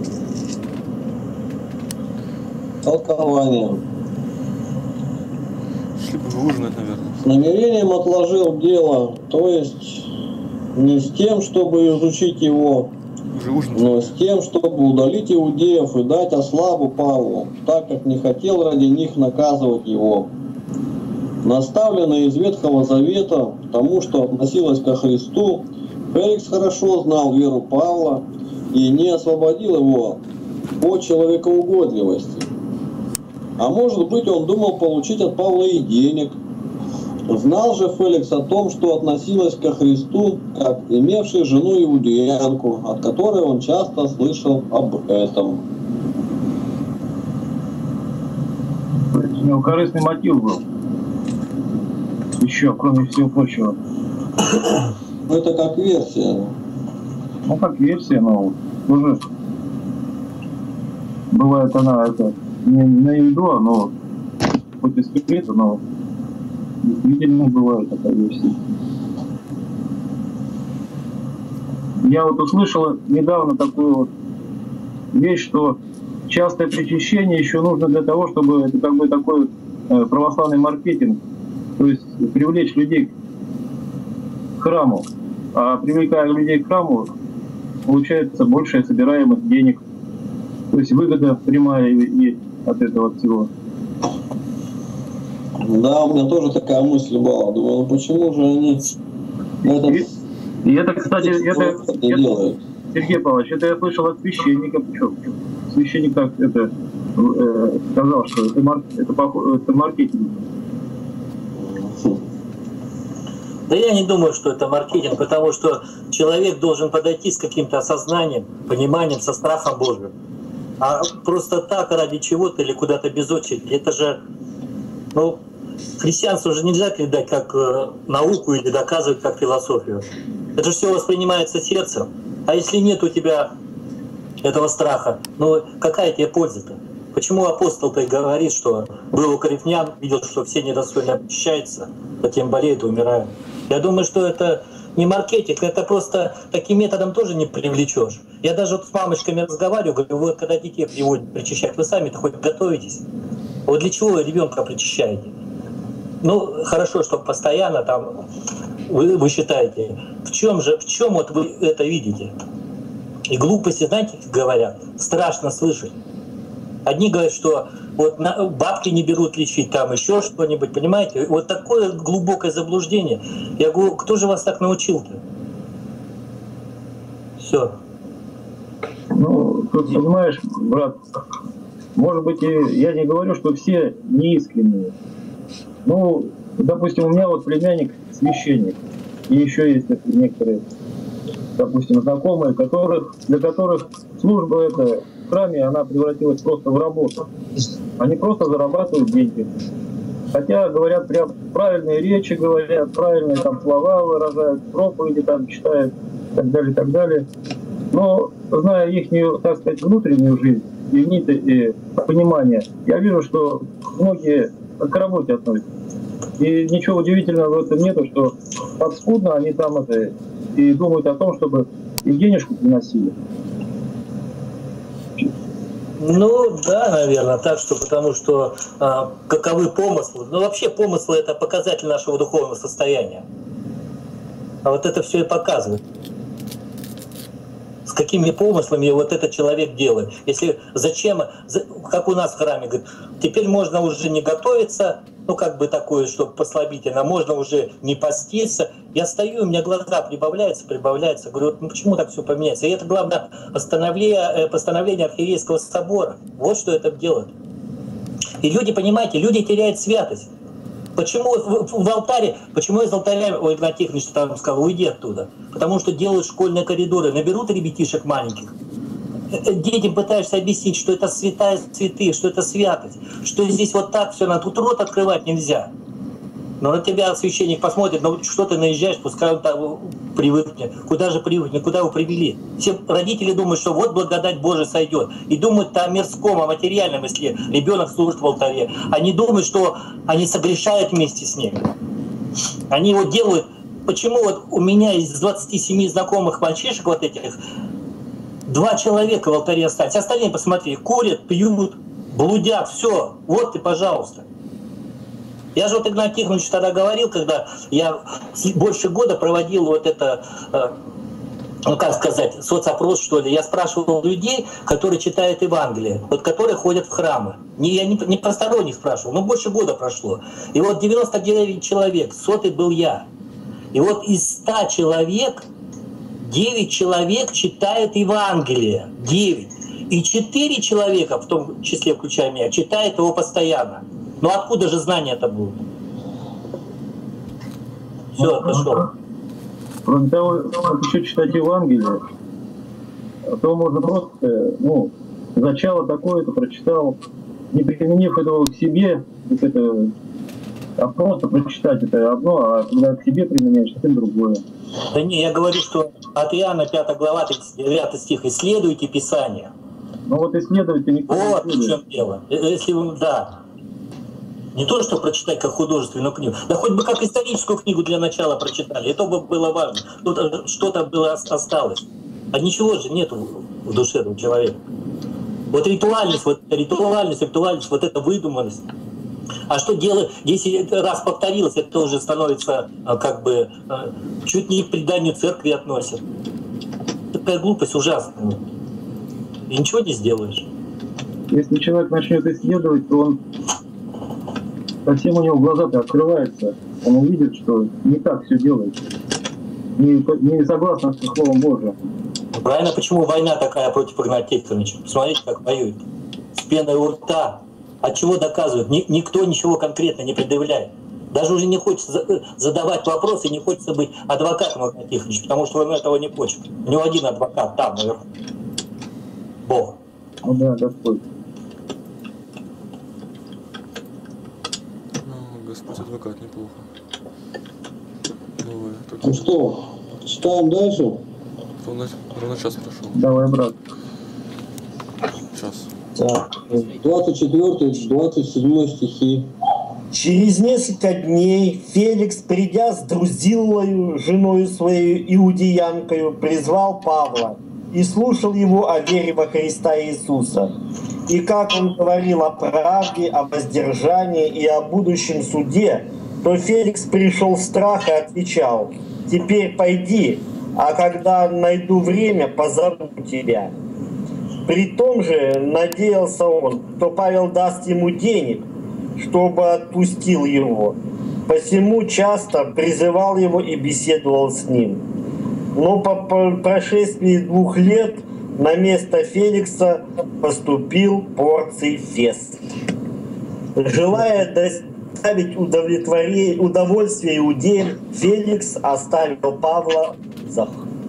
Толкование. Шли бы ужинать, наверное. С намерением отложил дело, то есть не с тем, чтобы изучить его, но с тем, чтобы удалить иудеев и дать ослабу Павлу, так как не хотел ради них наказывать его. Наставленный из Ветхого Завета тому, что относилось ко Христу, Феликс хорошо знал веру Павла и не освободил его по человекоугодливости. А может быть, он думал получить от Павла и денег. Знал же Феликс о том, что относилось ко Христу, как имевший жену иудеянку, от которой он часто слышал об этом. У него корыстный мотив был. Еще, кроме всего прочего. Ну, это как версия. Ну, как версия, но уже бывает она это не на еду, но хоть и скрыто, но действительно бывает такая версия. Я вот услышал недавно такую вот вещь, что частое причащение еще нужно для того, чтобы это как бы такой э, православный маркетинг, то есть привлечь людей к храму. А привлекая людей к храму, получается большая собираемость денег. То есть выгода прямая есть от этого всего. Да, у меня тоже такая мысль была. Думаю, ну почему же они этот... И, и это, кстати, это, это, это Сергей Павлович, это я слышал от священника. Причем священник так это э, сказал, что это, мар, это, это маркетинг. Да я не думаю, что это маркетинг, потому что человек должен подойти с каким-то осознанием, пониманием, со страхом Божьим. А просто так, ради чего-то или куда-то без очереди, это же, ну, христианство же нельзя передать как э, науку или доказывать как философию. Это же все воспринимается сердцем. А если нет у тебя этого страха, ну какая тебе польза-то? Почему апостол-то и говорит, что был у коринфян, видел, что все недостойно очищаются, затем болеют и умирают? Я думаю, что это не маркетинг, это просто таким методом тоже не привлечешь. Я даже вот с мамочками разговариваю, говорю, вот когда детей приводят причащать, вы сами-то хоть готовитесь? Вот для чего вы ребенка причащаете? Ну, хорошо, что постоянно там вы, вы считаете. В чем же, в чем вот вы это видите? И глупости, знаете, говорят, страшно слышать. Одни говорят, что вот на, бабки не берут лечить, там еще что-нибудь, понимаете? Вот такое глубокое заблуждение. Я говорю, кто же вас так научил-то? Все. Ну, тут, понимаешь, брат, может быть, и я не говорю, что все неискренние. Ну, допустим, у меня вот племянник священник, и еще есть некоторые, допустим, знакомые, которых, для которых служба эта в храме, она превратилась просто в работу. Они просто зарабатывают деньги. Хотя говорят прям правильные речи, говорят правильные там слова выражают, проповеди там читают, и так далее, и так далее. Но зная их, так сказать, внутреннюю жизнь и, и понимание, я вижу, что многие к работе относятся. И ничего удивительного в этом нету, что подспудно они там это и думают о том, чтобы и денежку приносили. Ну да, наверное, так что, потому что а, каковы помыслы. Ну вообще помыслы — это показатель нашего духовного состояния. А вот это все и показывает. С какими помыслами вот этот человек делает. Если зачем, как у нас в храме, говорит, теперь можно уже не готовиться, ну как бы такое, чтобы послабительно, можно уже не поститься. Я стою, у меня глаза прибавляются, прибавляются. Говорю, ну почему так все поменяется? И это главное постановление, постановление Архиерейского собора. Вот что это делает. И люди, понимаете, люди теряют святость. Почему в, в алтаре, почему из алтаря, ой, Игнатий Тихонович там сказал, уйди оттуда? Потому что делают школьные коридоры, наберут ребятишек маленьких. Детям пытаешься объяснить, что это святая святых, что это святость, что здесь вот так все, на тут рот открывать нельзя. Но на тебя священник посмотрит, ну что ты наезжаешь, пускай он там привыкнет. Куда же привыкнет, куда его привели? Все родители думают, что вот благодать Божия сойдет. И думают о мирском, о материальном, если ребенок служит в алтаре. Они думают, что они согрешают вместе с ним. Они вот делают... Почему вот у меня из двадцати семи знакомых мальчишек вот этих, два человека в алтаре остались. Остальные, посмотри, курят, пьют, блудят, все. Вот ты, пожалуйста. Я же вот Игнатий Тихонович тогда говорил, когда я больше года проводил вот это, ну как сказать, соцопрос, что ли. Я спрашивал людей, которые читают Евангелие, вот которые ходят в храмы. Не, я не, не посторонних спрашивал, но больше года прошло. И вот девяносто девять человек, сотый был я. И вот из ста человек, девять человек читают Евангелие. девять. И четыре человека, в том числе включая меня, читают его постоянно. Ну откуда же знания-то будут? Все, пошел. Кроме того, как еще читать Евангелие, то можно просто, ну, начало такое-то прочитал, не применив этого к себе, это, а просто прочитать это одно, а когда к себе применяешь, совсем другое. Да не, я говорю, что от Иоанна пятая глава, девятый стих, исследуйте Писание. Ну вот исследовать никто не Вот в чем дело. Если вы, да. Не то, что прочитать как художественную книгу, да хоть бы как историческую книгу для начала прочитали, это бы было важно. Тут что-то было осталось. А ничего же нет в душе у человека. Вот ритуальность, вот ритуальность, ритуальность, вот эта выдуманность. А что делать, если раз повторилось, это уже становится как бы чуть не к преданию церкви относят. Такая глупость ужасная. И ничего не сделаешь. Если человек начнет исследовать, то он совсем у него глаза-то открываются. Он увидит, что не так все делается. Не, не согласно с Словом Божьим. Правильно, почему война такая против Игнатия Тихоновича? Посмотрите, как воюют. С пеной у рта. От чего доказывают? Ни, никто ничего конкретно не предъявляет. Даже уже не хочется задавать вопросы, не хочется быть адвокатом Игнатия Тихоновича, потому что он этого не хочет. У него один адвокат там, наверху. Бог. Ну да, Господь. Ну, Господь адвокат, неплохо. Новое. Ну что, читаем дальше? Ровно, ровно час прошел. Давай, брат. Час. Так. двадцать четвёртый двадцать седьмой стихи. Через несколько дней Феликс, придя с Друзиллою, женою своей иудеянкою, призвал Павла и слушал его о вере во Христа Иисуса. И как он говорил о правде, о воздержании и о будущем суде, то Феликс пришел в страх и отвечал: «Теперь пойди, а когда найду время, позову тебя». При том же надеялся он, что Павел даст ему денег, чтобы отпустил его. Посему часто призывал его и беседовал с ним. Но по прошествии двух лет на место Феликса поступил Порций Фест. Желая доставить удовольствие иудеям, Феликс оставил Павла за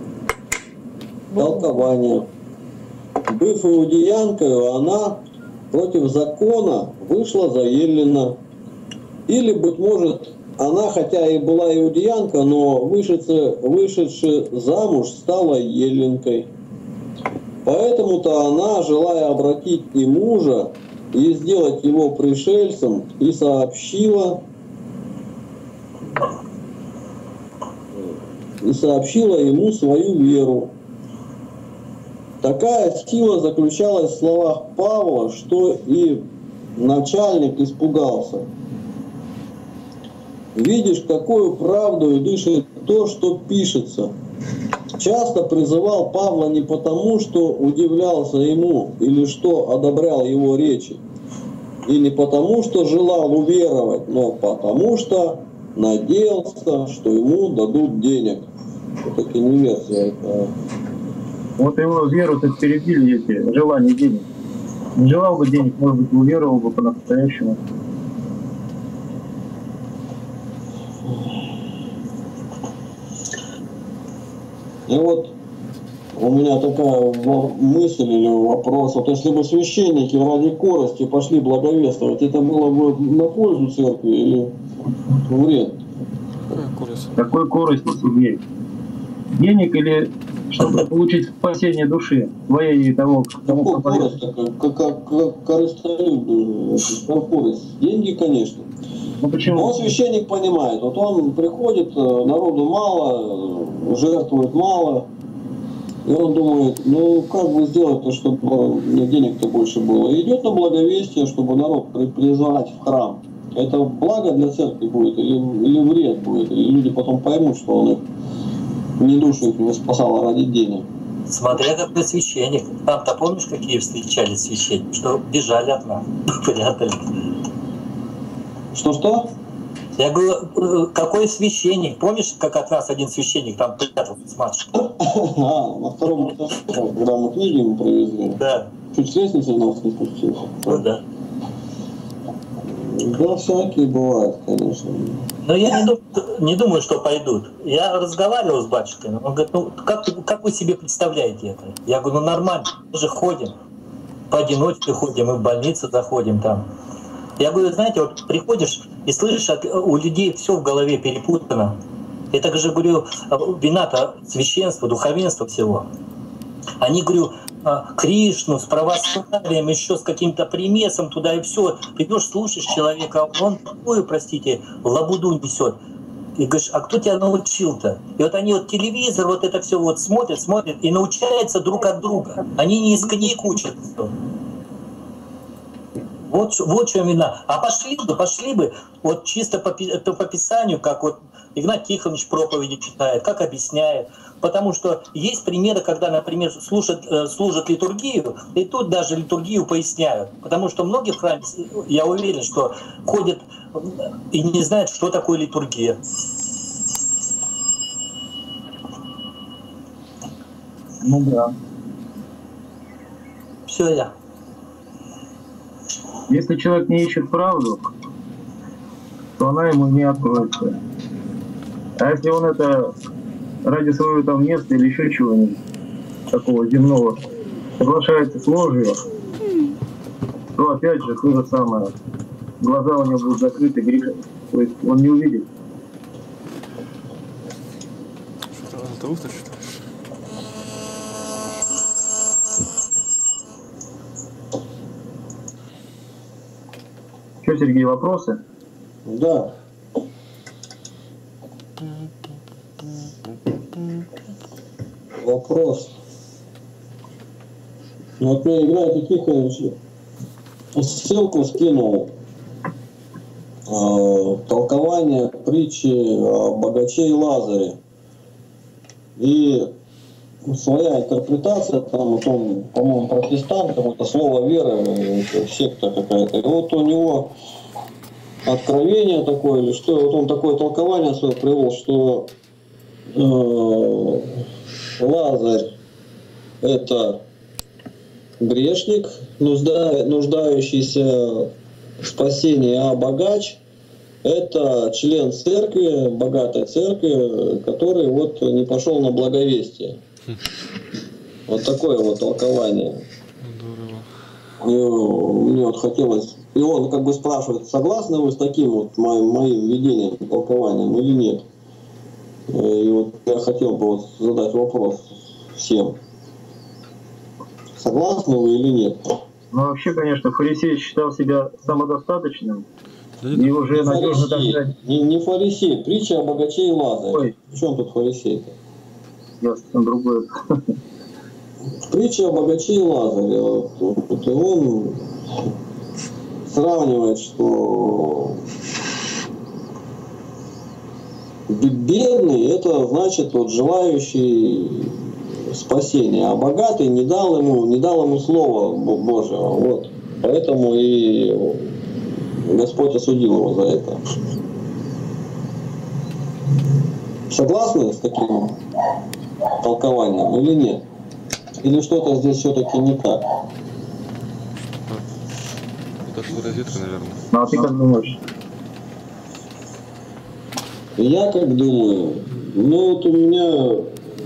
Толкование. Быв иудеянкою, она против закона вышла за Еллина. Или, быть может, она, хотя и была иудеянка, но вышедшая, вышедшая замуж, стала еллинкой. Поэтому-то она, желая обратить и мужа, и сделать его пришельцем, и сообщила, и сообщила ему свою веру. Такая сила заключалась в словах Павла, что и начальник испугался. Видишь, какую правду дышит то, что пишется. Часто призывал Павла не потому, что удивлялся ему, или что одобрял его речи, и не потому, что желал уверовать, но потому, что надеялся, что ему дадут денег. Это не версия, это... Вот его веру-то перебили эти желания денег. Не желал бы денег, может быть, уверовал бы по-настоящему. И вот у меня такая мысль или вопрос. Вот если бы священники ради корости пошли благовествовать, это было бы на пользу церкви или вред? Какой корости судей? Денег или чтобы получить спасение души твоей и того, кому корость, как, как, как корыстолюбие, корость. Деньги, конечно. Ну, почему? Но он священник понимает, вот он приходит, народу мало, жертвует мало, и он думает, ну как бы сделать-то, чтобы мне денег-то больше было. И идет на благовестие, чтобы народ призвать в храм. Это благо для церкви будет или, или вред будет, или люди потом поймут, что он их не душу их не спасал ради денег. Смотря какой священник. Там-то помнишь, какие встречались священники, что бежали от нас, прятали. Что-что? Я говорю, какой священник? Помнишь, как от нас один священник там прятался с матушкой? А, на втором этаже, когда мы книги ему привезли. Да. Чуть с лестницы нас не спустился. Ну да. Да, всякие бывают, конечно. Но я не, дум, не думаю, что пойдут. Я разговаривал с батюшкой, он говорит, ну как, как вы себе представляете это? Я говорю, ну нормально, мы же ходим, поодиночке ходим, мы в больницу заходим там. Я говорю, знаете, вот приходишь и слышишь, у людей все в голове перепутано. Это же, говорю, вина-то священства, духовенства всего. Они, говорю, Кришну с православием, еще с каким-то примесом туда и все. Придешь, слушаешь человека, он такую, простите, лабуду несет. И говоришь, а кто тебя научил-то? И вот они вот телевизор, вот это все вот смотрят, смотрят и научаются друг от друга. Они не из книг учатся. Вот, вот в чем вина. А пошли бы, пошли бы, вот чисто по, по Писанию, как вот Игнат Тихонович проповеди читает, как объясняет. Потому что есть примеры, когда, например, служат, служат литургию, и тут даже литургию поясняют. Потому что многие в храме, я уверен, что ходят и не знают, что такое литургия. Ну да. Все я. Если человек не ищет правду, то она ему не откроется. А если он это ради своего там места или еще чего-нибудь такого земного соглашается с ложью, то опять же то же самое. Глаза у него будут закрыты, грех, то есть он не увидит. Что-то ты читаешь? Что, Сергей, вопросы? Да. Вопрос. Ну, вот мне Игнатий Тихонович ссылку скинул. Э, толкование притчи о богаче и Лазаре. И своя интерпретация, там вот он, по-моему, протестант, какое-то слово веры, секта какая-то. И вот у него откровение такое, или что, вот он такое толкование свое привел, что э, Лазарь это грешник, нужда, нуждающийся в спасении, а богач это член церкви, богатой церкви, который вот не пошел на благовестие. Вот такое вот толкование. И мне вот хотелось. И он как бы спрашивает, согласны вы с таким вот моим, моим видением, толкованием или нет? И вот я хотел бы вот задать вопрос всем. Согласны вы или нет? Ну вообще, конечно, фарисей считал себя самодостаточным. И уже не надежно фарисей, так... не, не фарисей, притча о богаче и Лазаре. В чем тут фарисей-то? Я совсем другое. Притча о богаче и Лазаре. Вот, вот, и он сравнивает, что бедный это значит вот желающий спасения, а богатый не дал ему, не дал ему слова Божьего. Вот. Поэтому и Господь осудил его за это. Согласны с таким толкованием или нет? Или что-то здесь все-таки не так? Это что, розетка, наверное. Ну а ты как думаешь? Я как думаю, ну вот у меня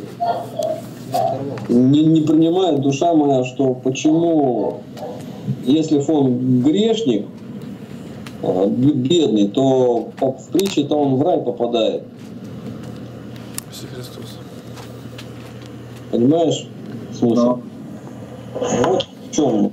не, не принимает душа моя, что почему, если он грешник, бедный, то в притче-то он в рай попадает. Спаси Христос. Понимаешь смысл? Да. Вот в чем.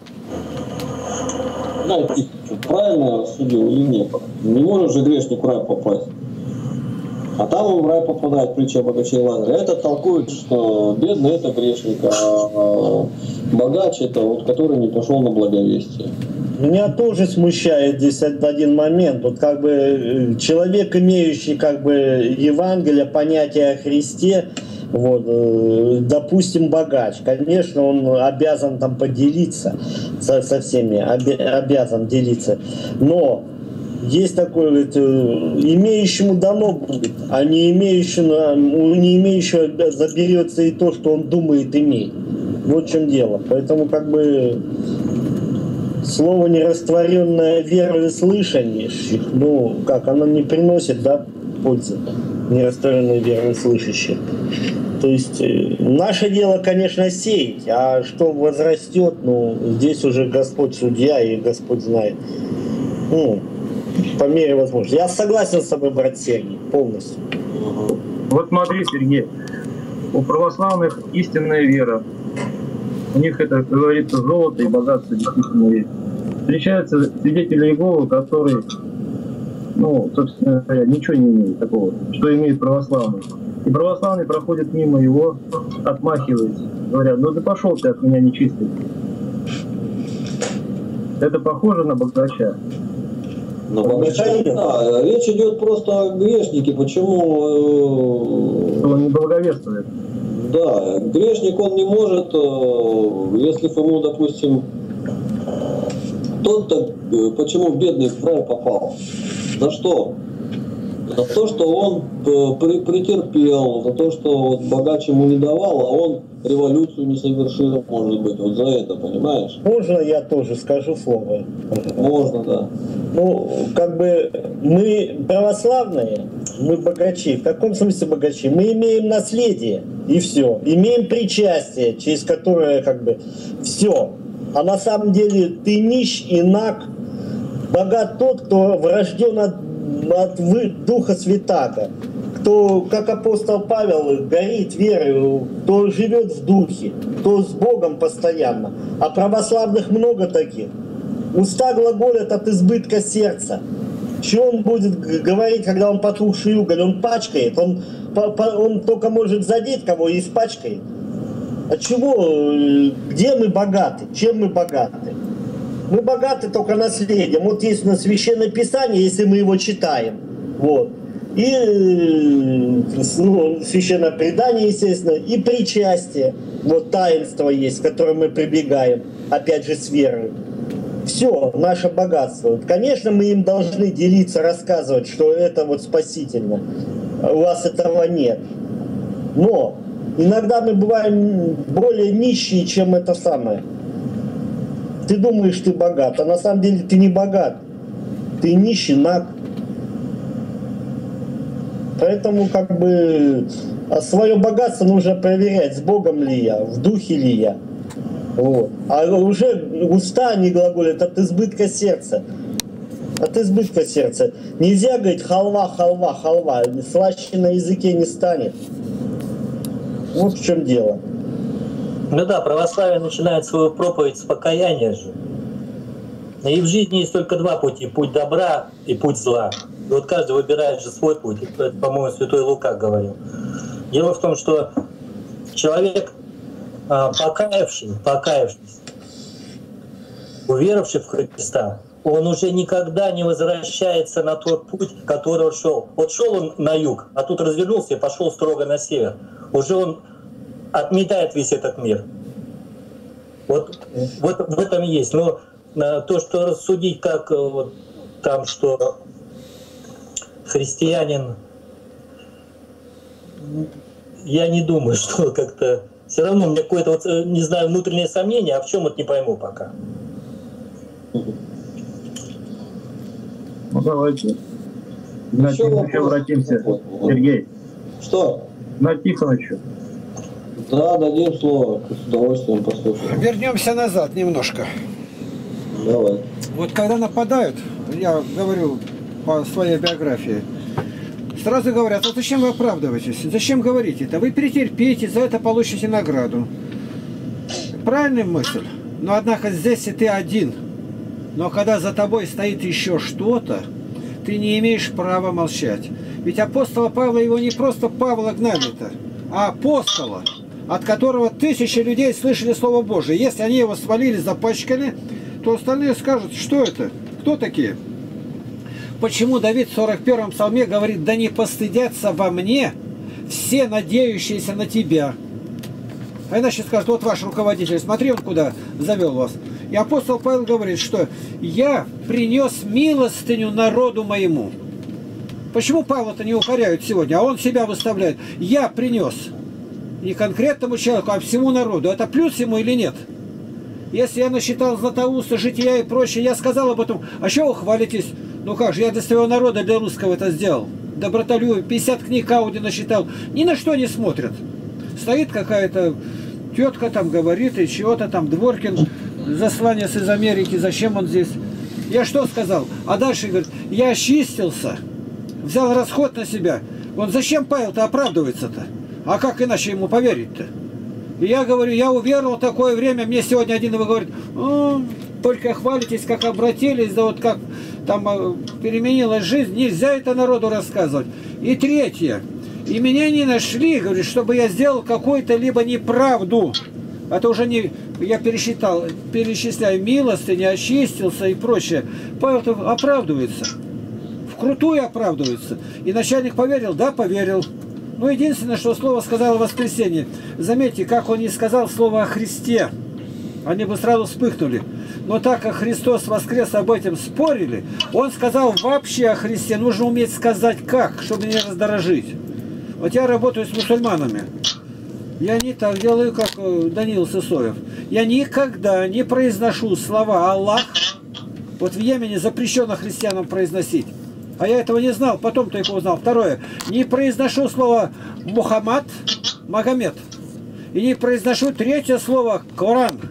Да, правильно я рассудил или нет? Не может же грешник в рай попасть. А там он в рай попадает, притча о богаче и Лазаре. Это толкует, что бедный это грешник, а богач это вот, который не пошел на благовестие. Меня тоже смущает здесь один момент. Вот как бы человек, имеющий как бы Евангелие, понятие о Христе, вот, допустим, богач, конечно, он обязан там поделиться со, со всеми, оби, обязан делиться. Но есть такое, говорит, имеющему дано будет, а не имеющему, у не имеющего заберется и то, что он думает иметь. Вот в чем дело. Поэтому как бы слово нерастворенное верою слышащих, ну как, оно не приносит, да, пользы, нерастворенной верою слышащих. То есть наше дело, конечно, сеять, а что возрастет, ну здесь уже Господь судья и Господь знает. Ну, по мере возможности. Я согласен с тобой, брат Сергей, полностью. Вот смотри, Сергей, у православных истинная вера. У них это, как говорится, золото и богатство действительно есть. Встречаются свидетели Иеговы, которые, ну, собственно говоря, ничего не имеют такого, что имеет православный. И православный проходит мимо его, отмахиваясь, говорят, ну да пошел ты от меня нечистый. Это похоже на богача. На богача, да, речь идет просто о грешнике, почему... Что он не благовествует. Да, грешник он не может, если ему, допустим, тот-то, почему бедный в рай попал? За что? За то, что он претерпел, за то, что вот богач ему не давал, а он революцию не совершил, может быть, вот за это, понимаешь? Можно я тоже скажу слово? Можно, да. Ну, как бы мы православные, мы богачи. В каком смысле богачи? Мы имеем наследие, и все. Имеем причастие, через которое как бы все. А на самом деле ты нищ и наг. Богат тот, кто врожден от, от Духа Святаго. Кто, как апостол Павел, горит верой, кто живет в Духе, кто с Богом постоянно. А православных много таких. Уста глаголят от избытка сердца. Что он будет говорить, когда он потухший уголь? Он пачкает, он, он только может задеть кого и испачкает. От чего? Где мы богаты? Чем мы богаты? Мы богаты только наследием. Вот есть у нас Священное Писание, если мы его читаем. Вот. И ну, Священное Предание, естественно, и причастие. Вот таинство есть, к которому мы прибегаем, опять же, с верой. Все, наше богатство. Конечно, мы им должны делиться, рассказывать, что это вот спасительно. У вас этого нет. Но иногда мы бываем более нищие, чем это самое. Ты думаешь, ты богат, а на самом деле ты не богат. Ты нищий, наг. Поэтому как бы свое богатство нужно проверять, с Богом ли я, в духе ли я. Вот. А уже уста не глаголят от избытка сердца. От избытка сердца. Нельзя говорить халва, халва, халва. Слаще на языке не станет. Вот в чем дело. Ну да, православие начинает свою проповедь с покаяния же. И в жизни есть только два пути. Путь добра и путь зла. И вот каждый выбирает же свой путь. Это, по-моему, святой Лука говорил. Дело в том, что человек, покаявший, покаявшись, уверовавший в Христа, он уже никогда не возвращается на тот путь, который он шел. Вот шел он на юг, а тут развернулся и пошел строго на север. Уже он отметает весь этот мир. Вот, вот в этом есть. Но то, что рассудить, как вот, там, что христианин, я не думаю, что как-то... Все равно у меня какое-то, вот, не знаю, внутреннее сомнение, а в чем вот не пойму пока. Ну давайте. На Тихоновича обратимся. Сергей. Что? На Тихоновича. Да, дадим слово. С удовольствием послушаем. Вернемся назад немножко. Давай. Вот когда нападают, я говорю по своей биографии, сразу говорят, а зачем вы оправдываетесь? Зачем говорите это? Вы перетерпите, за это получите награду. Правильная мысль. Но однако здесь и ты один. Но когда за тобой стоит еще что-то, ты не имеешь права молчать. Ведь апостола Павла, его не просто Павла гнали-то, а апостола, от которого тысячи людей слышали Слово Божие. Если они его свалили, запачкали, то остальные скажут, что это? Кто такие? Почему Давид в сорок первом псалме говорит, да не постыдятся во мне все надеющиеся на тебя. А иначе скажут, вот ваш руководитель, смотри, он куда завел вас. И апостол Павел говорит, что я принес милостыню народу моему. Почему Павла-то не укоряют сегодня, а он себя выставляет? Я принес. Не конкретному человеку, а всему народу. Это плюс ему или нет? Если я насчитал Златоуста, Жития и прочее, я сказал об этом, а что вы хвалитесь? Ну как же, я для своего народа, для русского это сделал. Добротолюбие, пятьдесят книг Ауди насчитал. Ни на что не смотрят. Стоит какая-то тетка там говорит, и чего-то там, Дворкин, засланец из Америки, зачем он здесь? Я что сказал? А дальше говорит, я очистился, взял расход на себя. Он зачем Павел-то оправдывается-то? А как иначе ему поверить-то? И я говорю, я уверовал такое время, мне сегодня один его говорит, только хвалитесь, как обратились, да вот как там переменилась жизнь, нельзя это народу рассказывать. И третье, и меня не нашли, говорит, чтобы я сделал какую-то либо неправду. Это уже не, я пересчитал, перечисляю милостыни, очистился и прочее. Павел-то оправдывается, вкрутую оправдывается. И начальник поверил? Да, поверил. Но единственное, что слово сказал в воскресенье. Заметьте, как он не сказал слово о Христе. Они бы сразу вспыхнули. Но так как Христос воскрес, об этом спорили, он сказал вообще о Христе. Нужно уметь сказать как, чтобы не раздорожить. Вот я работаю с мусульманами. Я не так делаю, как Даниил Сысоев. Я никогда не произношу слова «Аллах». Вот в Йемене запрещено христианам произносить. А я этого не знал, потом только узнал. Второе. Не произношу слово «Мухаммад», «Магомед». И не произношу третье слово «Коран».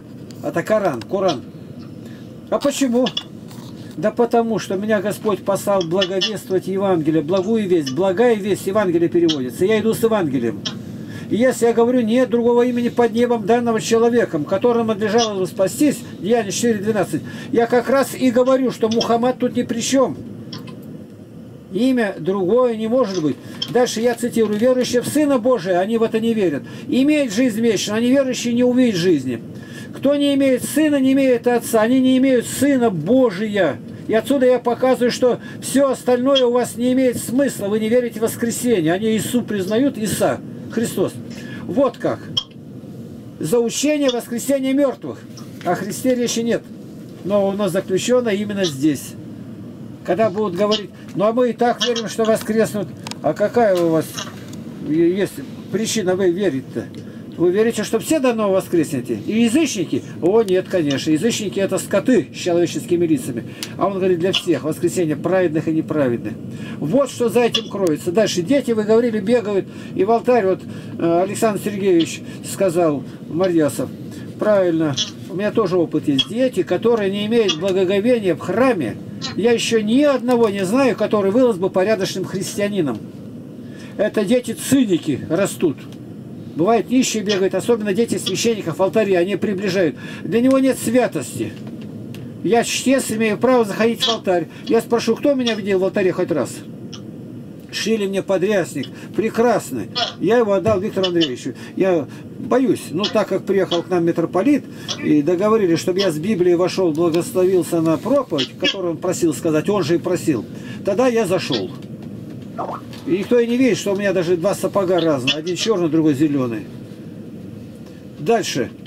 Это Коран, Коран. А почему? Да потому, что меня Господь послал благовествовать Евангелие, благую весть. Благая весть Евангелие переводится. Я иду с Евангелием. И если я говорю, нет другого имени под небом, данного человеком, которому надлежало бы спастись, Деяния четыре двенадцать, я как раз и говорю, что Мухаммад тут ни при чем. Имя другое не может быть. Дальше я цитирую. Верующие в Сына Божия, они в это не верят. Имеют жизнь вечную, а неверующие не увидят жизни. Кто не имеет Сына, не имеет Отца. Они не имеют Сына Божия. И отсюда я показываю, что все остальное у вас не имеет смысла. Вы не верите в воскресение. Они Иису признают, Иса, Христос. Вот как. За учение воскресения мертвых. О Христе речи нет. Но у нас заключено именно здесь. Когда будут говорить, ну а мы и так верим, что воскреснут. А какая у вас есть причина вы верить-то? Вы верите, что все давно воскреснете? И язычники? О, нет, конечно. Язычники это скоты с человеческими лицами. А он говорит для всех. Воскресенье праведных и неправедных. Вот что за этим кроется. Дальше. Дети, вы говорили, бегают. И в алтарь, вот Александр Сергеевич сказал, Марьясов, правильно. У меня тоже опыт есть. Дети, которые не имеют благоговения в храме, я еще ни одного не знаю, который вырос бы порядочным христианином. Это дети-циники растут. Бывает, нищие бегают, особенно дети священников в алтаре, они приближают. Для него нет святости. Я, чтец, имею право заходить в алтарь. Я спрошу, кто меня видел в алтаре хоть раз? Шили мне подрясник, прекрасный. Я его отдал Виктору Андреевичу. Я боюсь, ну так как приехал к нам митрополит, и договорились, чтобы я с Библией вошел, благословился на проповедь, которую он просил сказать, он же и просил, тогда я зашел. И никто и не видит, что у меня даже два сапога разные, один черный, другой зеленый. Дальше.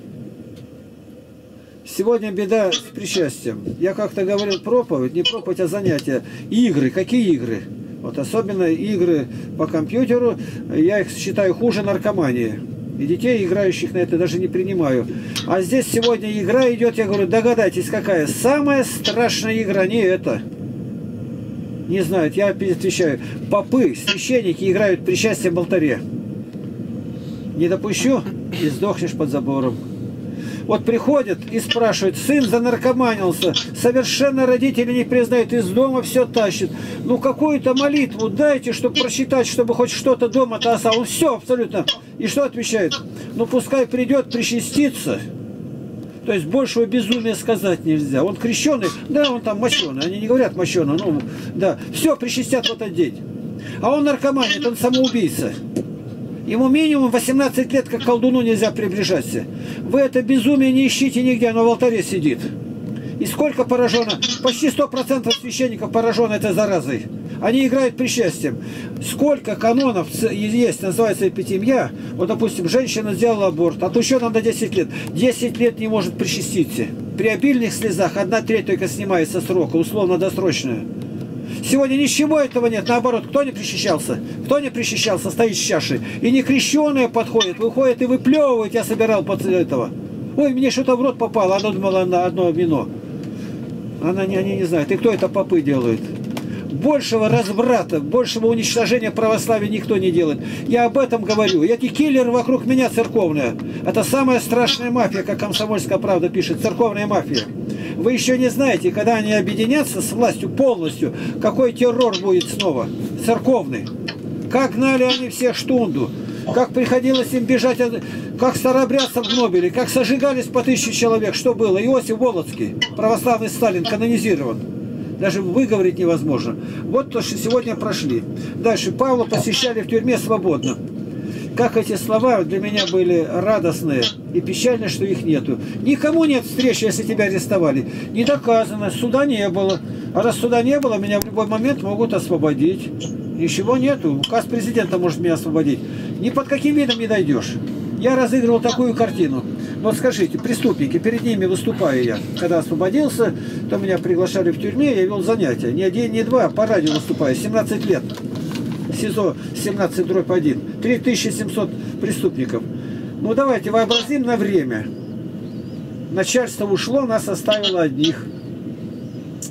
Сегодня беда с причастием. Я как-то говорил проповедь, не проповедь, а занятия. Игры. Какие игры? Вот особенно игры по компьютеру, я их считаю хуже наркомании. И детей, играющих на это, даже не принимаю. А здесь сегодня игра идет, я говорю, догадайтесь, какая. Самая страшная игра, не это. Не знают, я отвечаю. Попы, священники играют причастием в алтаре. Не допущу, и сдохнешь под забором. Вот приходят и спрашивают, сын занаркоманился, совершенно родители не признают, из дома все тащит. Ну какую-то молитву дайте, чтобы прочитать, чтобы хоть что-то дома-то осталось. Он все абсолютно. И что отвечает? Ну пускай придет причаститься. То есть большего безумия сказать нельзя. Он крещеный, да, он там мощеный. Они не говорят мощеный, ну да. Все, причастят в этот день. А он наркоманит, он самоубийца. Ему минимум восемнадцать лет, как колдуну, нельзя приближаться. Вы это безумие не ищите нигде, оно в алтаре сидит. И сколько поражено? Почти сто процентов священников поражены этой заразой. Они играют причастием. Сколько канонов есть, называется эпитемия. Вот, допустим, женщина сделала аборт, отпущена до десяти лет. десять лет не может причаститься. При обильных слезах одна треть только снимается срока, условно-досрочная. Сегодня ничего этого нет. Наоборот, кто не причащался? Кто не причащался, стоит с чашей. И не крещеные подходят, выходят и выплевывают. Я собирал под этого. Ой, мне что-то в рот попало. Она думала на одно вино. Она не, они не знают. И кто это попы делают? Большего разврата, большего уничтожения православия никто не делает. Я об этом говорю. Эти киллеры вокруг меня церковная. Это самая страшная мафия, как «Комсомольская правда» пишет. Церковная мафия. Вы еще не знаете, когда они объединятся с властью полностью, какой террор будет снова. Церковный. Как гнали они всех штунду. Как приходилось им бежать, как старообрядцев гнобили, как сожигались по тысяче человек. Что было? Иосиф Волоцкий, православный Сталин, канонизирован. Даже выговорить невозможно. Вот то, что сегодня прошли. Дальше. Павла посещали в тюрьме свободно. Как эти слова для меня были радостные и печально, что их нету. Никому нет встречи, если тебя арестовали. Не доказано, суда не было. А раз суда не было, меня в любой момент могут освободить. Ничего нету. Указ президента может меня освободить. Ни под каким видом не дойдешь. Я разыгрывал такую картину. Вот скажите, преступники, перед ними выступаю я. Когда освободился, то меня приглашали в тюрьме, я вел занятия. Не один, не два, по радио выступаю. семнадцать лет. СИЗО семнадцать дробь один. три тысячи семьсот преступников. Ну давайте вообразим на время. Начальство ушло, нас оставило одних.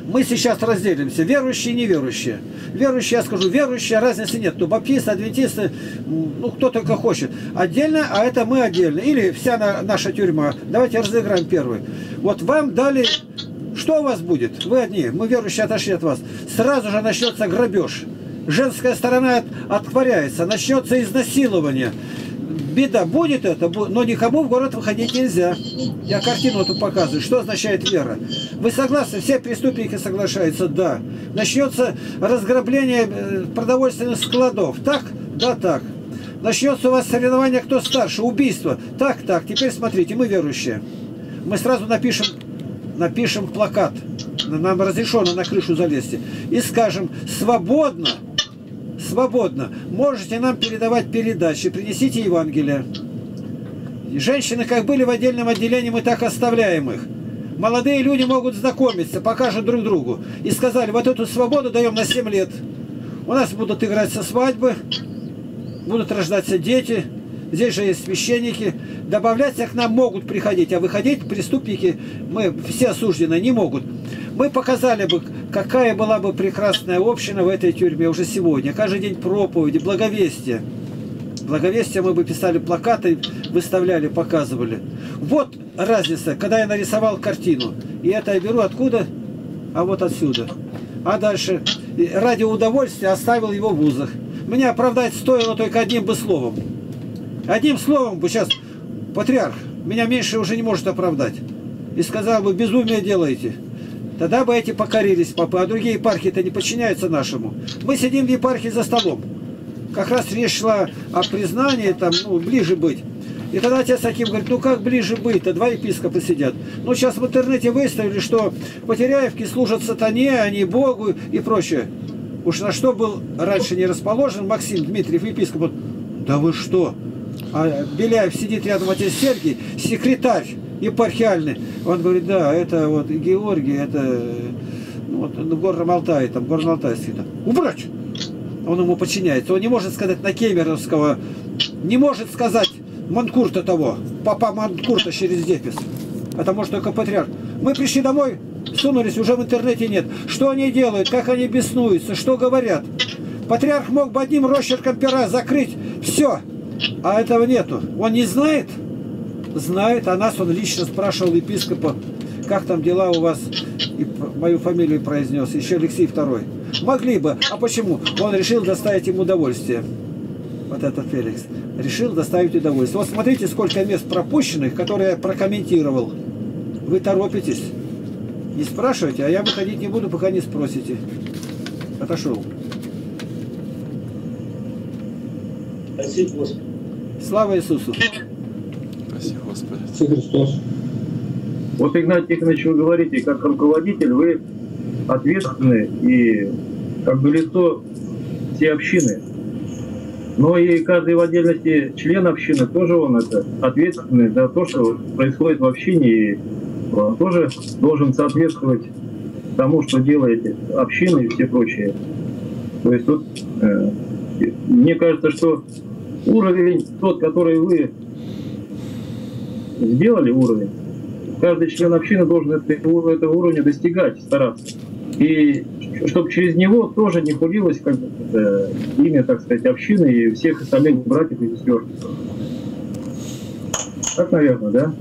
Мы сейчас разделимся, верующие и неверующие. Верующие, я скажу, верующие, разницы нет. Ну, баптисты, адвентисты, ну, кто только хочет. Отдельно, а это мы отдельно. Или вся на, наша тюрьма. Давайте разыграем первый. Вот вам дали... Что у вас будет? Вы одни, мы верующие отошли от вас. Сразу же начнется грабеж. Женская сторона от, отворяется, начнется изнасилование. Беда, будет это, но никому в город выходить нельзя. Я картину эту показываю. Что означает вера? Вы согласны? Все преступники соглашаются? Да. Начнется разграбление продовольственных складов. Так? Да, так. Начнется у вас соревнование, кто старше, убийство. Так, так. Теперь смотрите, мы верующие. Мы сразу напишем, напишем плакат. Нам разрешено на крышу залезть. И скажем, свободно. Свободно. Можете нам передавать передачи, принесите Евангелие. Женщины как были в отдельном отделении, мы так оставляем их. Молодые люди могут знакомиться, покажут друг другу. И сказали, вот эту свободу даем на семь лет. У нас будут играть со свадьбы, будут рождаться дети. Здесь же есть священники. Добавляться к нам могут приходить, а выходить преступники, мы все осужденные, не могут. Мы показали бы, какая была бы прекрасная община в этой тюрьме уже сегодня. Каждый день проповеди, благовестие. Благовестие мы бы писали плакаты, выставляли, показывали. Вот разница, когда я нарисовал картину. И это я беру откуда? А вот отсюда. А дальше, ради удовольствия оставил его в вузах. Меня оправдать стоило только одним бы словом. Одним словом бы сейчас патриарх меня меньше уже не может оправдать. И сказал бы, безумие делаете. Тогда бы эти покорились папы, а другие епархии-то не подчиняются нашему. Мы сидим в епархии за столом. Как раз речь шла о признании, там, ну, ближе быть. И тогда отец Аким говорит, ну как ближе быть-то, два епископа сидят. Ну сейчас в интернете выставили, что Потеряевки служат сатане, а не Богу и прочее. Уж на что был раньше не расположен Максим Дмитриев, епископ. Вот, да вы что? А Беляев сидит рядом, отец Сергий, секретарь епархиальный. Он говорит, да, это вот Георгий, это ну, вот, в Горном Алтае, там, Горно-Алтайский. Там. Убрать! Он ему подчиняется. Он не может сказать на Кемеровского, не может сказать Манкурта того, папа Манкурта через Депис. Это может только патриарх. Мы пришли домой, сунулись, уже в интернете нет. Что они делают, как они беснуются, что говорят. Патриарх мог бы одним росчерком пера закрыть все, а этого нету. Он не знает? Знает, а нас он лично спрашивал епископа, как там дела у вас, и мою фамилию произнес, еще Алексей второй. Могли бы, а почему? Он решил доставить им удовольствие. Вот этот Феликс. Решил доставить удовольствие. Вот смотрите, сколько мест пропущенных, которые я прокомментировал. Вы торопитесь. Не спрашивайте, а я выходить не буду, пока не спросите. Отошел. Спасибо, Господи. Слава Иисусу. Спасибо, Господи. Христос. Вот, Игнатий Тихонович, вы говорите, как руководитель, вы ответственны и как бы лицо всей общины. Но и каждый в отдельности член общины тоже он это ответственный за то, что происходит в общине, и он тоже должен соответствовать тому, что делает община и все прочие. То есть тут э, мне кажется, что уровень тот, который вы сделали, уровень, каждый член общины должен этого, этого уровня достигать, стараться. И чтобы через него тоже не хулилось как э, имя, так сказать, общины и всех остальных братьев и сестер. Так, наверное, да?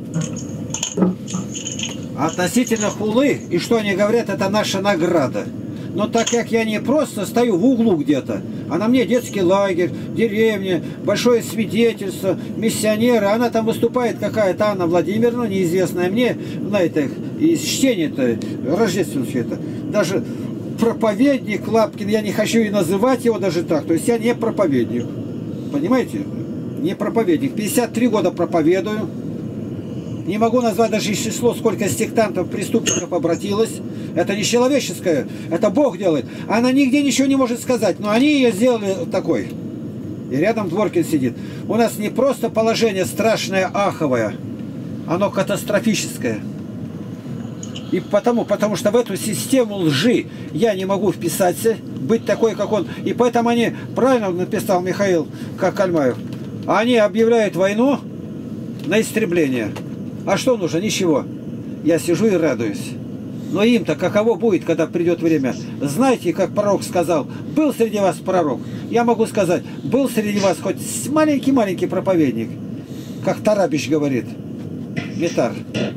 Относительно хулы, и что они говорят, это наша награда. Но так как я не просто стою в углу где-то, а на мне детский лагерь, деревня, большое свидетельство, миссионеры, она там выступает какая-то Анна Владимировна, неизвестная мне, знаете, из чтения-то, рождественское-то, даже проповедник Лапкин, я не хочу и называть его даже так, то есть я не проповедник, понимаете, не проповедник, пятьдесят три года проповедую, не могу назвать даже число, сколько сектантов, преступников обратилось. Это не человеческое, это Бог делает. Она нигде ничего не может сказать, но они ее сделали такой. И рядом Дворкин сидит. У нас не просто положение страшное, аховое, оно катастрофическое. И потому, потому что в эту систему лжи я не могу вписаться, быть такой, как он. И поэтому они, правильно написал Михаил, как Кальмаев, они объявляют войну на истребление. А что нужно? Ничего. Я сижу и радуюсь. Но им-то каково будет, когда придет время? Знаете, как пророк сказал, был среди вас пророк. Я могу сказать, был среди вас хоть маленький-маленький проповедник. Как Тарабич говорит. Метар.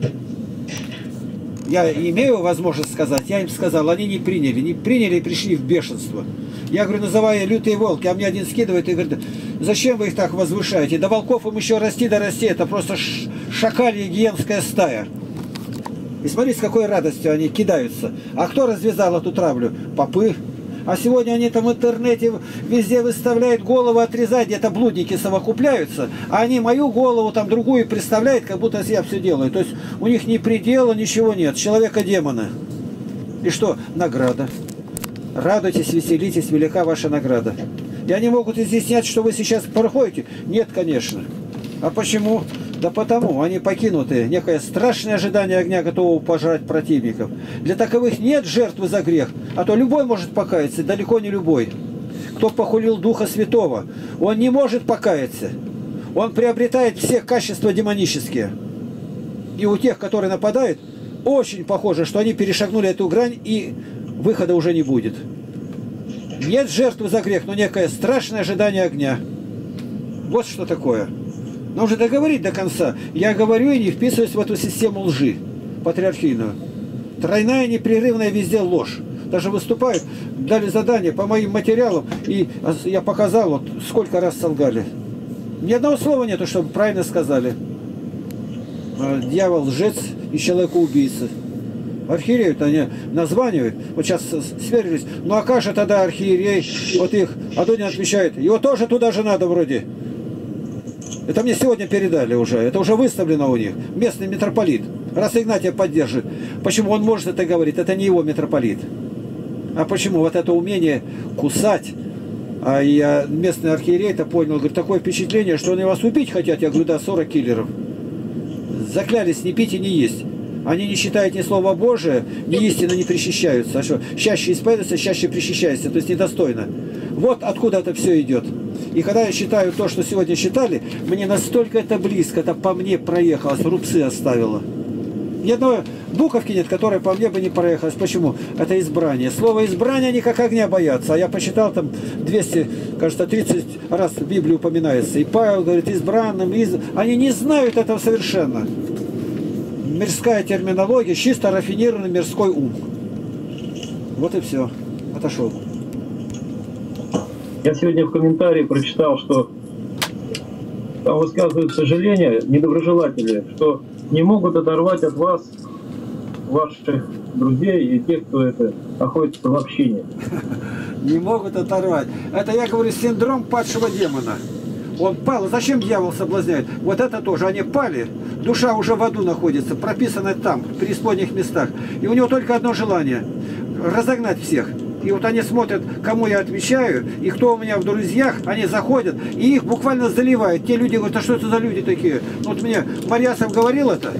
Я имею возможность сказать, я им сказал, они не приняли. Не приняли и пришли в бешенство. Я говорю, называя лютые волки, а мне один скидывает и говорит, зачем вы их так возвышаете? До волков им еще расти, да расти. Это просто шакалья гиенская стая. И смотрите, с какой радостью они кидаются. А кто развязал эту травлю? Попы. А сегодня они там в интернете везде выставляют голову отрезать, где-то блудники совокупляются, а они мою голову там другую представляют, как будто я все делаю. То есть у них ни предела, ничего нет. Человека-демона. И что? Награда. Радуйтесь, веселитесь, велика ваша награда. И они могут изъяснять, что вы сейчас проходите. Нет, конечно. А почему? Да потому, они покинуты. Некое страшное ожидание огня, готового пожрать противников. Для таковых нет жертвы за грех, а то любой может покаяться, далеко не любой. Кто похулил Духа Святого, он не может покаяться. Он приобретает все качества демонические. И у тех, которые нападают, очень похоже, что они перешагнули эту грань, и выхода уже не будет. Нет жертвы за грех, но некое страшное ожидание огня. Вот что такое. Нужно договорить до конца. Я говорю и не вписываюсь в эту систему лжи патриархийную. Тройная, непрерывная везде ложь. Даже выступают, дали задание по моим материалам, и я показал, вот сколько раз солгали. Ни одного слова нету, чтобы правильно сказали. Дьявол лжец и человека-убийца. Архиерею-то они названивают, вот сейчас сверились, ну а как же тогда архиерей, вот их, Адонин отвечает, его тоже туда же надо вроде. Это мне сегодня передали уже, это уже выставлено у них, местный митрополит. Раз Игнатия поддержит, почему он может это говорить, это не его митрополит. А почему вот это умение кусать, а я местный архиерей-то понял, говорит, такое впечатление, что они вас убить хотят, я говорю, да, сорок киллеров. Заклялись не пить и не есть. Они не считают ни Слова Божия, ни истины не причащаются. А что? Чаще исповедуются, чаще причащаются, то есть недостойно. Вот откуда это все идет. И когда я считаю то, что сегодня считали, мне настолько это близко, это по мне проехалось, рубцы оставило. Ни одной буковки нет, которая по мне бы не проехалась. Почему? Это избрание. Слово избрание они как огня боятся. А я посчитал, там двести, кажется, тридцать раз в Библии упоминается. И Павел говорит, избранным, из... они не знают этого совершенно. Мирская терминология, чисто рафинированный мирской ум. Вот и все. Отошел. Я сегодня в комментарии прочитал, что там высказывают сожаление недоброжелатели, что не могут оторвать от вас ваших друзей и тех, кто это находится в общине. Не могут оторвать. Это, я говорю, синдром падшего демона. Он пал. Зачем дьявол соблазняет? Вот это тоже. Они пали. Душа уже в аду находится, прописанная там, в преисподних местах. И у него только одно желание – разогнать всех. И вот они смотрят, кому я отвечаю, и кто у меня в друзьях, они заходят, и их буквально заливают. Те люди говорят, а что это за люди такие? Ну, вот мне Марьясов говорил это.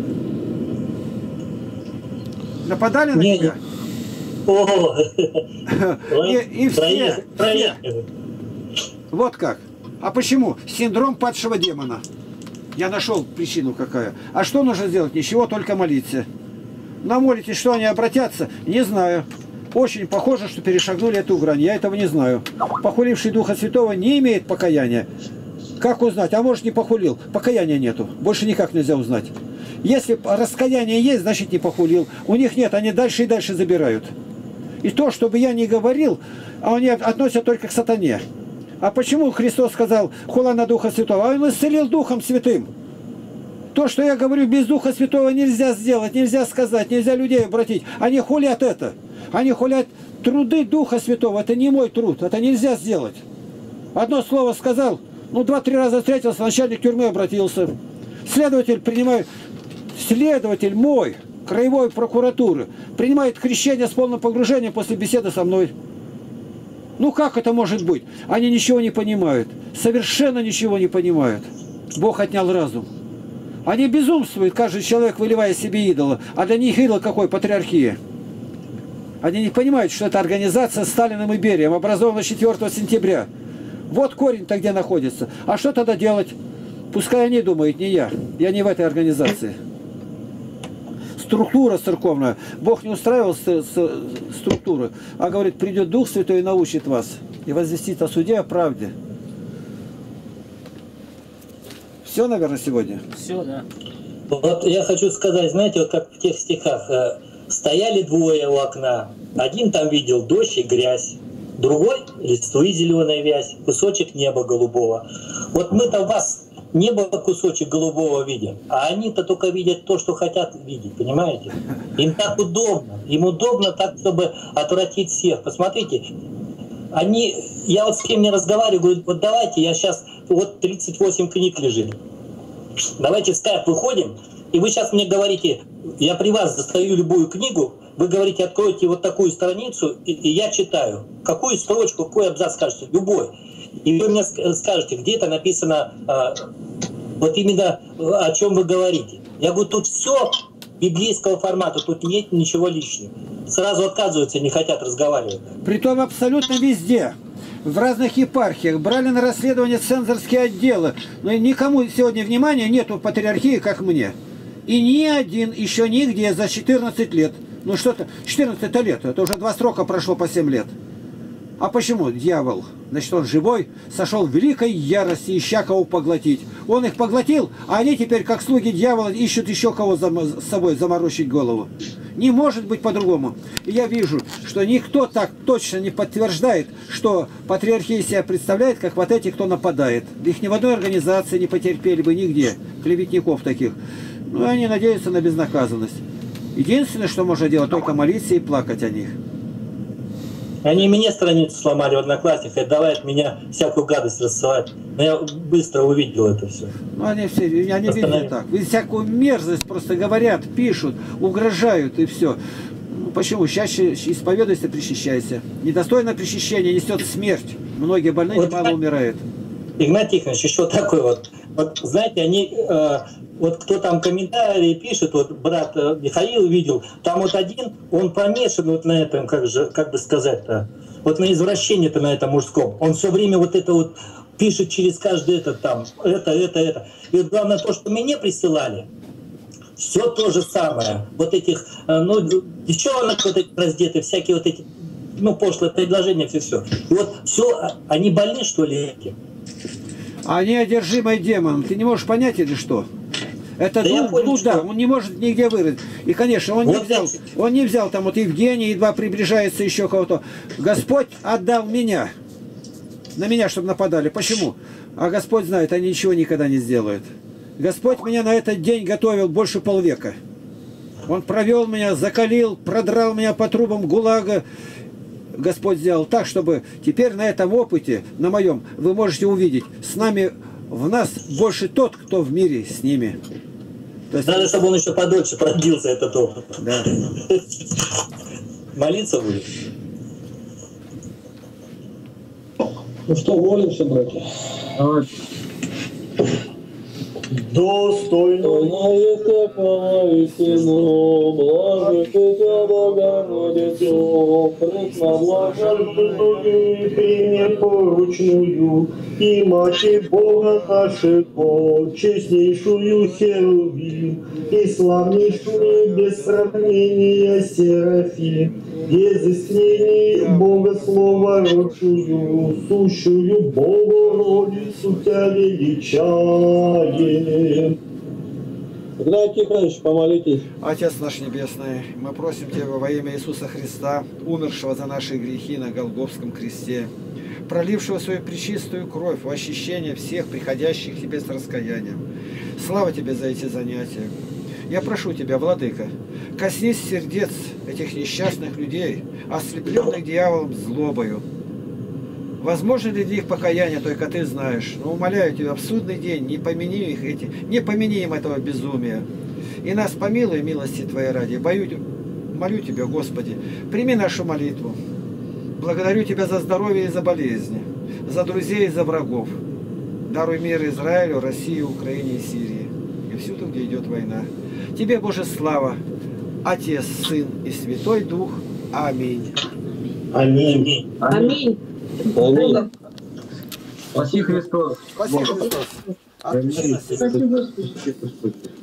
Нападали на тебя? О, и, и все, все. Вот как. А почему? Синдром падшего демона. Я нашел причину какая. А что нужно сделать? Ничего, только молиться. Намолитесь, что они обратятся? Не знаю. Очень похоже, что перешагнули эту грань. Я этого не знаю. Похуливший Духа Святого не имеет покаяния. Как узнать? А может, не похулил? Покаяния нету. Больше никак нельзя узнать. Если раскаяние есть, значит не похулил. У них нет, они дальше и дальше забирают. И то, чтобы я не говорил, а они относят только к сатане. А почему Христос сказал хула на Духа Святого? А Он исцелил Духом Святым. То, что я говорю, без Духа Святого нельзя сделать, нельзя сказать, нельзя людей обратить. Они хулят это. Они хулят труды Духа Святого. Это не мой труд, это нельзя сделать. Одно слово сказал, ну два-три раза встретился, начальник тюрьмы обратился. Следователь принимает, следователь мой, краевой прокуратуры, принимает крещение с полным погружением после беседы со мной. Ну как это может быть? Они ничего не понимают. Совершенно ничего не понимают. Бог отнял разум. Они безумствуют, каждый человек выливая себе идола. А для них идол какой? Патриархия. Они не понимают, что это организация Сталиным и Берием, образована четвёртого сентября. Вот корень-то где находится. А что тогда делать? Пускай они думают, не я. Я не в этой организации. структура церковная. Бог не устраивал с, с, структуру, а говорит, придет Дух Святой и научит вас. И возвестит о суде, о правде. Все, наверное, сегодня? Все, да. Вот я хочу сказать, знаете, вот как в тех стихах, э, стояли двое у окна. Один там видел дождь и грязь, другой листвы зеленая вязь, кусочек неба голубого. Вот мы-то в вас небо кусочек голубого видим, а они-то только видят то, что хотят видеть, понимаете? Им так удобно, им удобно так, чтобы отвратить всех. Посмотрите, они, я вот с кем не разговариваю, говорю, вот давайте, я сейчас, вот тридцать восемь книг лежит, давайте в скайп выходим, и вы сейчас мне говорите, я при вас достаю любую книгу, вы говорите, откройте вот такую страницу, и, и я читаю. Какую строчку, какой абзац скажете? Любой. И вы мне скажете, где это написано, а, вот именно о чем вы говорите. Я говорю, тут все библейского формата, тут нет ничего лишнего. Сразу отказываются, не хотят разговаривать. Притом абсолютно везде. В разных епархиях брали на расследование цензорские отделы. Но никому сегодня внимания нету в патриархии, как мне. И ни один еще нигде за четырнадцать лет. Ну что-то, четырнадцать лет, это уже два срока прошло по семь лет. А почему дьявол? Значит, он живой, сошел в великой ярости, ища кого поглотить. Он их поглотил, а они теперь, как слуги дьявола, ищут еще кого с собой заморочить голову. Не может быть по-другому. И я вижу, что никто так точно не подтверждает, что патриархия себя представляет, как вот эти, кто нападает. Их ни в одной организации не потерпели бы нигде, клеветников таких. Ну, они надеются на безнаказанность. Единственное, что можно делать, только молиться и плакать о них. Они мне страницу сломали в Одноклассниках, давай от меня всякую гадость рассылать. Но я быстро увидел это все. Ну, они все, они видят так. Вы всякую мерзость просто говорят, пишут, угрожают и все. Ну, почему? Чаще исповедуйся, причащайся. Недостойное причащение несет смерть. Многие больные вот мало умирают. Игнат Тихонович, еще такой вот. Вот знаете, они... Э, вот кто там комментарии пишет, вот брат Михаил видел, там вот один, он помешан вот на этом, как же, как бы сказать-то, вот на извращении-то на этом мужском. Он все время вот это вот пишет через каждый этот там, это, это, это. И вот главное то, что мне присылали, все то же самое. Вот этих, ну, девчонок вот этих раздетых, всякие вот эти, ну, пошлые предложения, все-все. И вот все, они больны, что ли, этим? Они одержимые демоном. Ты не можешь понять или что? Это да дух, дух, да, он не может нигде выразить. И, конечно, он, вот не взял, он не взял там вот Евгений, едва приближается еще кого-то. Господь отдал меня. На меня, чтобы нападали. Почему? А Господь знает, они ничего никогда не сделают. Господь меня на этот день готовил больше полвека. Он провел меня, закалил, продрал меня по трубам ГУЛАГа. Господь сделал так, чтобы теперь на этом опыте, на моем, вы можете увидеть, с нами, в нас больше тот, кто в мире с ними. То есть... Надо, чтобы он еще подольше продлился, этот опыт. Да. Молиться будет? Ну что, молимся, братья? Давайте. Достойная хвала истину, блажи Тебя, Богородицу, пресноблаженную и непоручную, и Мати Бога нашего, честнейшую Херувим, и славнейшую без сравнения Серафим, без изъяснений Бога Слова родшую, сущую Богородицу Тебя величаем. Игнат Тихонович, помолитесь. Отец наш Небесный, мы просим Тебя во имя Иисуса Христа, умершего за наши грехи на Голгофском кресте, пролившего свою пречистую кровь в очищение всех приходящих к Тебе с раскаянием. Слава Тебе за эти занятия. Я прошу Тебя, Владыка, коснись сердец этих несчастных людей, ослепленных дьяволом злобою. Возможно ли для них покаяние, только Ты знаешь. Но умоляю Тебя, в судный день не помяни их эти, не помяни им этого безумия. И нас помилуй милости Твоей ради. Бою, молю Тебя, Господи, прими нашу молитву. Благодарю Тебя за здоровье и за болезни, за друзей и за врагов. Даруй мир Израилю, России, Украине и Сирии. И всюду, где идет война. Тебе, Боже, слава, Отец, Сын и Святой Дух. Аминь. Аминь. Аминь. Аминь. Спаси Христос. Спаси Христос. Спасибо, Господи.